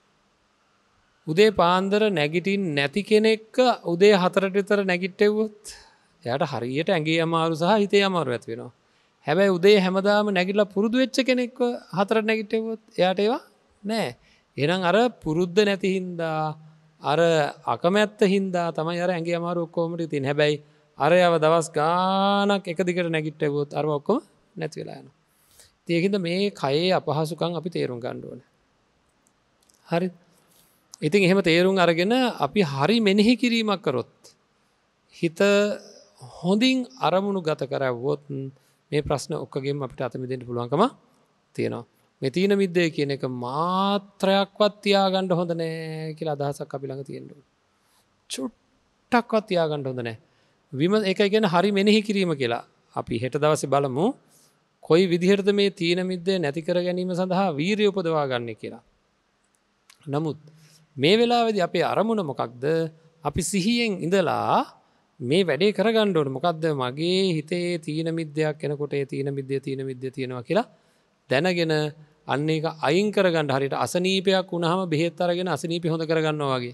උදේ පාන්දර නැගිටින් නැති කෙනෙක්ක උදේ 4ට විතර නැගිටෙව්වොත් එයාට හරියට ඇඟේ අමාරු සහ හිතේ අමාරු ඇති වෙනවා. හැබැයි උදේ හැමදාම නැගිටලා පුරුදු වෙච්ච කෙනෙක්ව 4ට නැගිටෙව්වොත් එයාට ඒවා නෑ. එහෙනම් අර පුරුද්ද නැති හින්දා අර අකමැත්ත හින්දා තමයි අර ඇඟේ අමාරු ඔක්කොම තියෙන්නේ. හැබැයි අර යව දවස් ගාණක් එක දිගට නැගිටෙව්වොත් අරව ඔක්කොම නැති වෙලා යනවා. ඒකින්ද මේ කයේ අපහසුකම් අපි තේරුම් ගන්න ඕනේ. හරිද? ඉතින් එහෙම තේරුම් අරගෙන අපි හරි මෙනෙහි කිරීමක් කරොත් හිත හොඳින් අරමුණු ගත කරවුවොත් මේ ප්‍රශ්න ඔක්කොගෙම අපිට අත මිදෙන්න පුළුවන්කම තියෙනවා. මේ තීන මිද්දේ කියන එක මාත්‍රයක්වත් තියාගන්න හොඳ නෑ කියලා අදහසක් අපි ළඟ තියෙන්න ඕනේ. චුට්ටක්වත් තියාගන්න හොඳ නෑ. ඒක කියන්නේ හරි මෙනෙහි කිරීම කියලා. අපි හෙට දවසේ බලමු කොයි විදිහටද මේ තීන මිද්දේ නැති කර ගැනීම සඳහා වීරිය උපදවා ගන්න කියලා. නමුත් මේ වෙලාවේදී අපේ අරමුණ මොකක්ද? අපි සිහියෙන් ඉඳලා මේ වැඩේ කරගන්න ඕනේ. මොකද්ද? මගේ හිතේ තීන මිද්දයක් එනකොට ඒ තීන මිද්දේ තියෙනවා කියලා දැනගෙන අන්න ඒක අයින් කරගන්න. හරියට අසනීපයක් වුණාම බෙහෙත් අරගෙන අසනීපය හොඳ කරගන්නවා වගේ.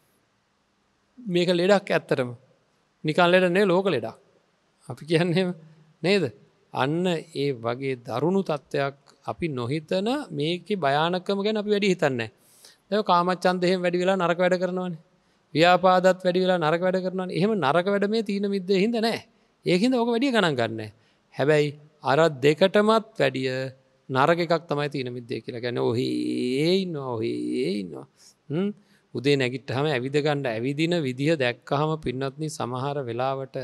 මේක ලෙඩක් ඇත්තටම. නිකන් ලෙඩ නෙවෙයි ලෝක ලෙඩක්. අපි කියන්නේ නේද? අන්න ඒ වගේ දරුණු තත්ත්වයක් අපි නොහිතන මේකේ භයානකම ගැන අපි වැඩි හිතන්නේ නැහැ. දැන් කාමච්ඡන්ද එහෙම වැඩි වෙලා නරක වැඩ කරනවානේ. ව්‍යාපාදත් වැඩි වෙලා නරක වැඩ කරනවානේ. එහෙම නරක වැඩ මේ තීන මිද්දේ හින්දා නැහැ. ඒකින්ද ඕක වැඩි ගණන් ගන්නෑ. හැබැයි අර දෙකටමත් වැඩිය නරක එකක් තමයි තීන මිද්දේ කියලා කියන්නේ. ඔහේ ඉන්නවා. උදේ නැගිට්ටාම ඇවිද ගන්න ඇවිදින විදිහ දැක්කහම පින්වත්නි සමහර වෙලාවට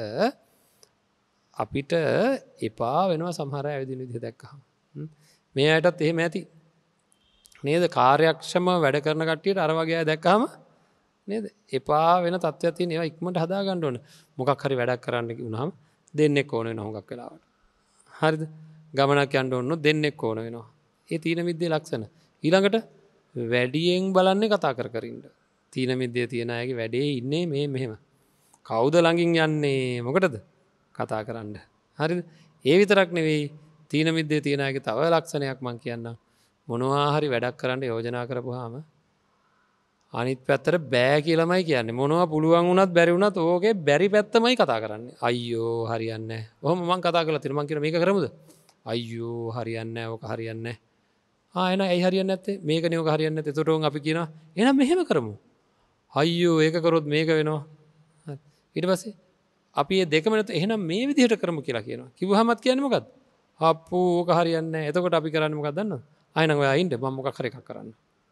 අපිට එපා වෙනවා සමහර ඇවිදින විදිහ දැක්කහම. මේ අයටත් එහෙම ඇති. නේද? කාර්යක්ෂම වැඩ කරන කට්ටියට අර වගේ අය දැක්කහම නේද? එපා වෙන තත්ත්වයක් තියෙන ඒවා ඉක්මනට හදා ගන්න ඕන. මොකක් හරි වැඩක් කරන්න වුණාම දෙන්නෙක් ඕන වෙනවා හුඟක් වෙලාවට. හරිද? ගමනක් යන්න ඕන දෙන්නෙක් ඕන වෙනවා. ඒ තීන මිද්දේ ලක්ෂණ. ඊළඟට වැඩියෙන් බලන්නේ කතා කර කර ඉන්න. තීන මිද්දේ තියෙන අයගේ වැඩේ ඉන්නේ මේ මෙහෙම. කවුද ළඟින් යන්නේ මොකටද? කතා කරන්න. හරිද? ඒ විතරක් නෙවෙයි තීන මිද්දේ තියෙන අයගේ තව ලක්ෂණයක් මම කියන්නම්. මොනවා හරි වැඩක් කරන්න යෝජනා කරපුවාම අනිත් පැත්තට බෑ කියලාමයි කියන්නේ. මොනවා පුළුවන් වුණත් බැරි වුණත් ඕකේ බැරි පැත්තමයි කතා කරන්නේ. අයියෝ හරියන්නේ නැහැ. ඔහොම මම කතා කරලා තියෙනවා. මම කියන මේක කරමුද? අයියෝ හරියන්නේ නැහැ. ඕක හරියන්නේ නැහැ. එහෙනම් ඇයි හරියන්නේ නැත්තේ? මේකනේ ඕක හරියන්නේ නැත්තේ. එතකොට අපි කියනවා එහෙනම් මෙහෙම කරමු. අයියෝ ඒක කරොත් මේක වෙනවා. හරි. ඊට පස්සේ අපි මේ දෙකම නැත එහෙනම් මේ විදිහට කරමු කියලා කියනවා. කිව්වහමත් කියන්නේ මොකද්ද? අප්පෝ ඕක හරියන්නේ නැහැ. එතකොට අපි කරන්නේ මොකක්ද දන්නවද? ආයෙනම් ඔයා ඉන්න මම මොකක් හරි එකක් කරන්න.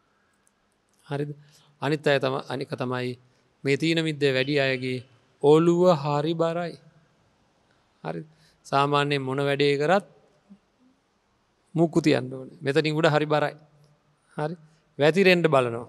හරිද? අනිත් අය අනික තමයි මේ තීන මිද්දේ වැඩි අයගේ ඔළුව හරි බරයි. හරිද? සාමාන්‍යයෙන් මොන වැඩේ කරත් මුක්කු තියන්න ඕනේ. මෙතනින් උඩ හරි බරයි. හරි? වැතිරෙන්න බලනවා.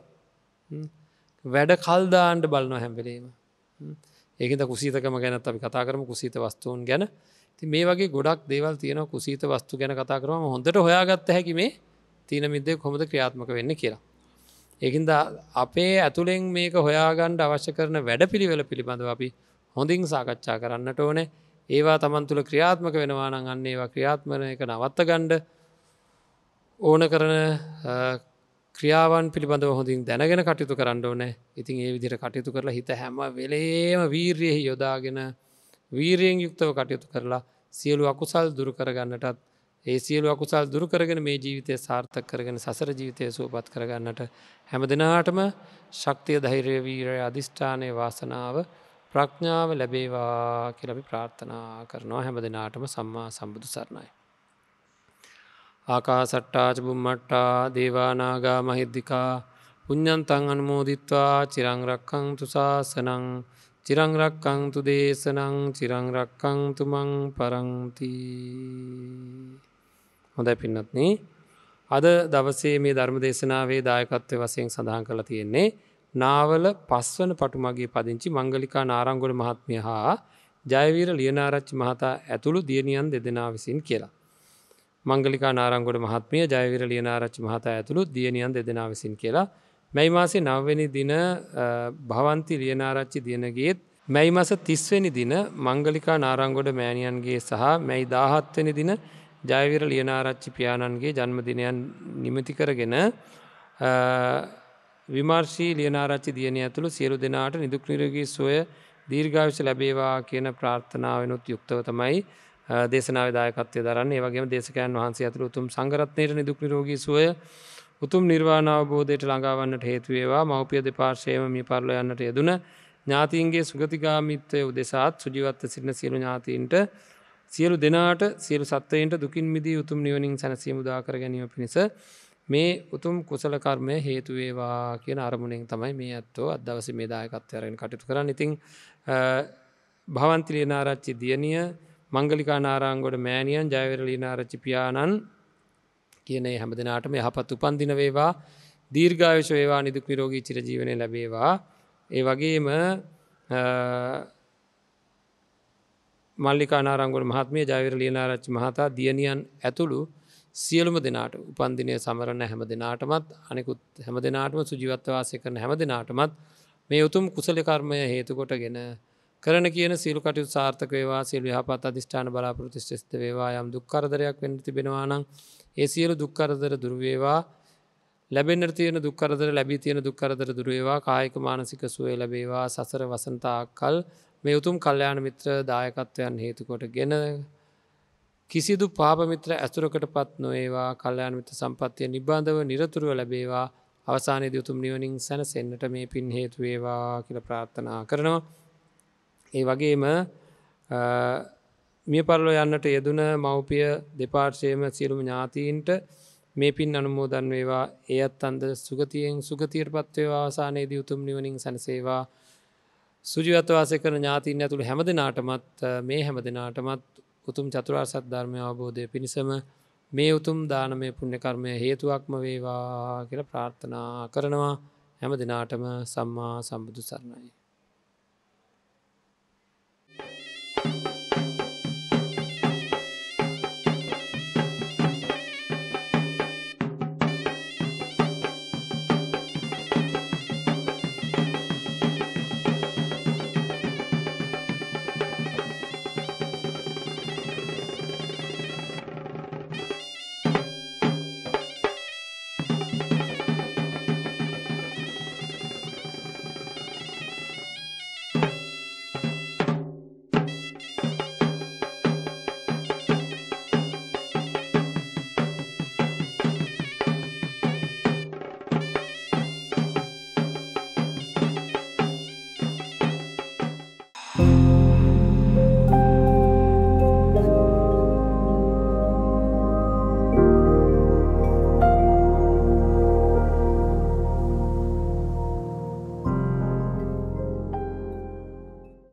වැඩ කල් දාන්න බලනවා හැම වෙලේම. ඒකින්ද කුසීතකම ගැනත් අපි කතා කරමු කුසීත වස්තුන් ගැන. ඉතින් මේ වගේ ගොඩක් දේවල් තියෙනවා කුසීත වස්තු ගැන කතා කරාම හොඳට හොයාගත්ත හැකි මේ තීන මිද්දේ කොහොමද ක්‍රියාත්මක වෙන්නේ කියලා. ඒකින්ද අපේ ඇතුලෙන් මේක හොයාගන්න අවශ්‍ය කරන වැඩපිළිවෙල පිළිබඳව අපි හොඳින් සාකච්ඡා කරන්නට ඕනේ. ඒවා Taman තුල ක්‍රියාත්මක වෙනවා නම් අන්න ඒවා ක්‍රියාත්මක එක නවත්ත ගන්න ඕන කරන ක්‍රියාවන් පිළිබඳව හොඳින් දැනගෙන කටයුතු කරන්න ඕනේ. ඉතින් ඒ විදිහට කටයුතු කරලා හිත හැම වෙලේම වීරියෙහි යොදාගෙන වීරියෙන් යුක්තව කටයුතු කරලා සියලු අකුසල් දුරු කරගන්නටත් ඒ සියලු අකුසල් දුරු කරගෙන මේ ජීවිතය සාර්ථක කරගෙන සසර ජීවිතය සුවපත් කරගන්නට හැම දිනාටම ශක්තිය ධෛර්යය වීරය අධිෂ්ඨානයේ වාසනාව ප්‍රඥාව ලැබේවා කියලා අපි ප්‍රාර්ථනා කරනවා හැම දිනාටම සම්මා සම්බුදු සරණයි. ආකාසට්ටා ච බුම්මට්ටා දේවා නාග මහිද්దికා පුඤ්ඤන්තං අනුමෝදිත්වා චිරං රක්ඛන්තු ශාසනං චිරං රක්ඛන්තු දේශනං චිරං රක්ඛන්තු මං පරන්ති. හොඳයි පින්වත්නි අද දවසේ මේ ධර්ම දේශනාවේ දායකත්වයේ වශයෙන් සඳහන් කරලා තියෙන්නේ නාවල 5 වන පටුමගේ පදිංචි මංගලිකා නාරංගොඩ මහත්මිය හා ජයවීර ලියනාරච්චි මහතා ඇතුළු දියණියන් දෙදෙනා විසින් කියලා. මංගලිකා නාරංගොඩ මහත්මිය ජයවීර ලියනාරච්චි මහතා ඇතුළු දියණියන් දෙදෙනා විසින් කියලා. මැයි මාසේ 9 වෙනි දින භවන්ති ලියනාරච්චි දිනගේත් මැයි මාස 30 වෙනි දින මංගලිකා නාරංගොඩ මෑණියන්ගේ සහ මැයි 17 වෙනි දින ජයවීර ලියනාරච්චි පියාණන්ගේ ජන්මදිනයන් නිමිති කරගෙන විමර්ශී ලියනාරච්චි දියණිය ඇතුළු සියලු දෙනාට නිදුක් නිරෝගී සුවය දීර්ඝායුෂ ලැබේවා කියන ප්‍රාර්ථනාවෙනුත් යුක්තව තමයි දේශනාවේ දායකත්වය දරන්නේ. ඒ වගේම දේශකයන් වහන්සේ ඇතුළු උතුම් සංඝ රත්නයේ නිදුක් නිරෝගී සුවය උතුම් නිර්වාණ අවබෝධයට ළඟාවන්නට හේතු වේවා. මව්පිය දෙපාර්ශ්වයේම මිය පරලෝ යන්නට යෙදුන ඥාතීන්ගේ සුගතිගාමීත්වය උදෙසාත් සුජීවත්ව සිටින සියලු ඥාතීන්ට සියලු දෙනාට සියලු සත්වයින්ට දුකින් මිදී උතුම් නිවනින් සැනසීම උදා කර ගැනීම පිණිස මේ උතුම් කුසල කර්මය හේතු වේවා කියන අරමුණෙන් තමයි මේ ඇත්තෝ අද දවසේ මේ දායකත්වය අරගෙන කටයුතු කරන්නේ. ඉතින් භවන්ති ලියනාරච්චි දියණිය මංගලිකා නාරංගොඩ මෑණියන් ජයවීර ලියනාරච්චි පියාණන් කියන හැම දිනාටම යහපත් උපන්දින වේවා දීර්ඝායුෂ වේවා නිදුක් නිරෝගී චිරජීවනයේ ලැබේවා. ඒ වගේම මල්ලිකා නාරංගොඩ මහත්මිය ජයවීර ලියනාරච්චි මහතා දියණියන් ඇතුළු සියලුම දෙනාට උපන්දිනය සමරන හැම දෙනාටමත් අනිකුත් හැම දෙනාටම සුජීවත්ව වාසය කරන හැම දෙනාටමත් මේ උතුම් කුසල කර්මය හේතු කොටගෙන කරන කියන සියලු කටයුතු සාර්ථක වේවා. සියලු යහපත් අධිෂ්ඨාන බලාපොරොත්තු සිද්ධ වේවා. යම් දුක් කරදරයක් වෙන්න තිබෙනවා නම් ඒ සියලු දුක් කරදර දුරු වේවා. ලැබෙන්නට තියෙන දුක් කරදර ලැබී තියෙන දුක් කරදර දුරු වේවා. කායික මානසික සුවය ලැබේවා. සසර වසන්තාකල් මේ උතුම් කල්යාණ මිත්‍ර දායකත්වයන් හේතු කොටගෙන කිසිදු පාප මිත්‍ර ඇසුරකටපත් නොවේවා. කල්යාණ මිත්‍ර සම්පත්තිය නිබඳව නිරතුරුව ලැබේවා. අවසානයේදී උතුම් නිවනින් සැනසෙන්නට මේ පින් හේතු වේවා කියලා ප්‍රාර්ථනා කරනවා. ඒ වගේම මිය පරලෝ යන්නට යෙදුන මව්පිය දෙපාර්ශ්වයේම සියලුම ඥාතීන්ට මේ පින් අනුමෝදන් වේවා එයත් අන්ද සුගතියෙන් සුගතියට පත්වේවා අවසානයේදී උතුම් නිවනින් සැනසේවා සුජීවත්ව වාසය කරන ඥාතීන් ඇතුළු හැම දෙනාටමත් මේ හැම දෙනාටමත් උතුම් චතුරාර්ය සත්‍ය ධර්මය අවබෝධය පිණිසම මේ උතුම් දානමය පුණ්‍ය කර්මය හේතුවක්ම වේවා කියලා ප්‍රාර්ථනා කරනවා හැම දිනාටම සම්මා සම්බුදු සරණයි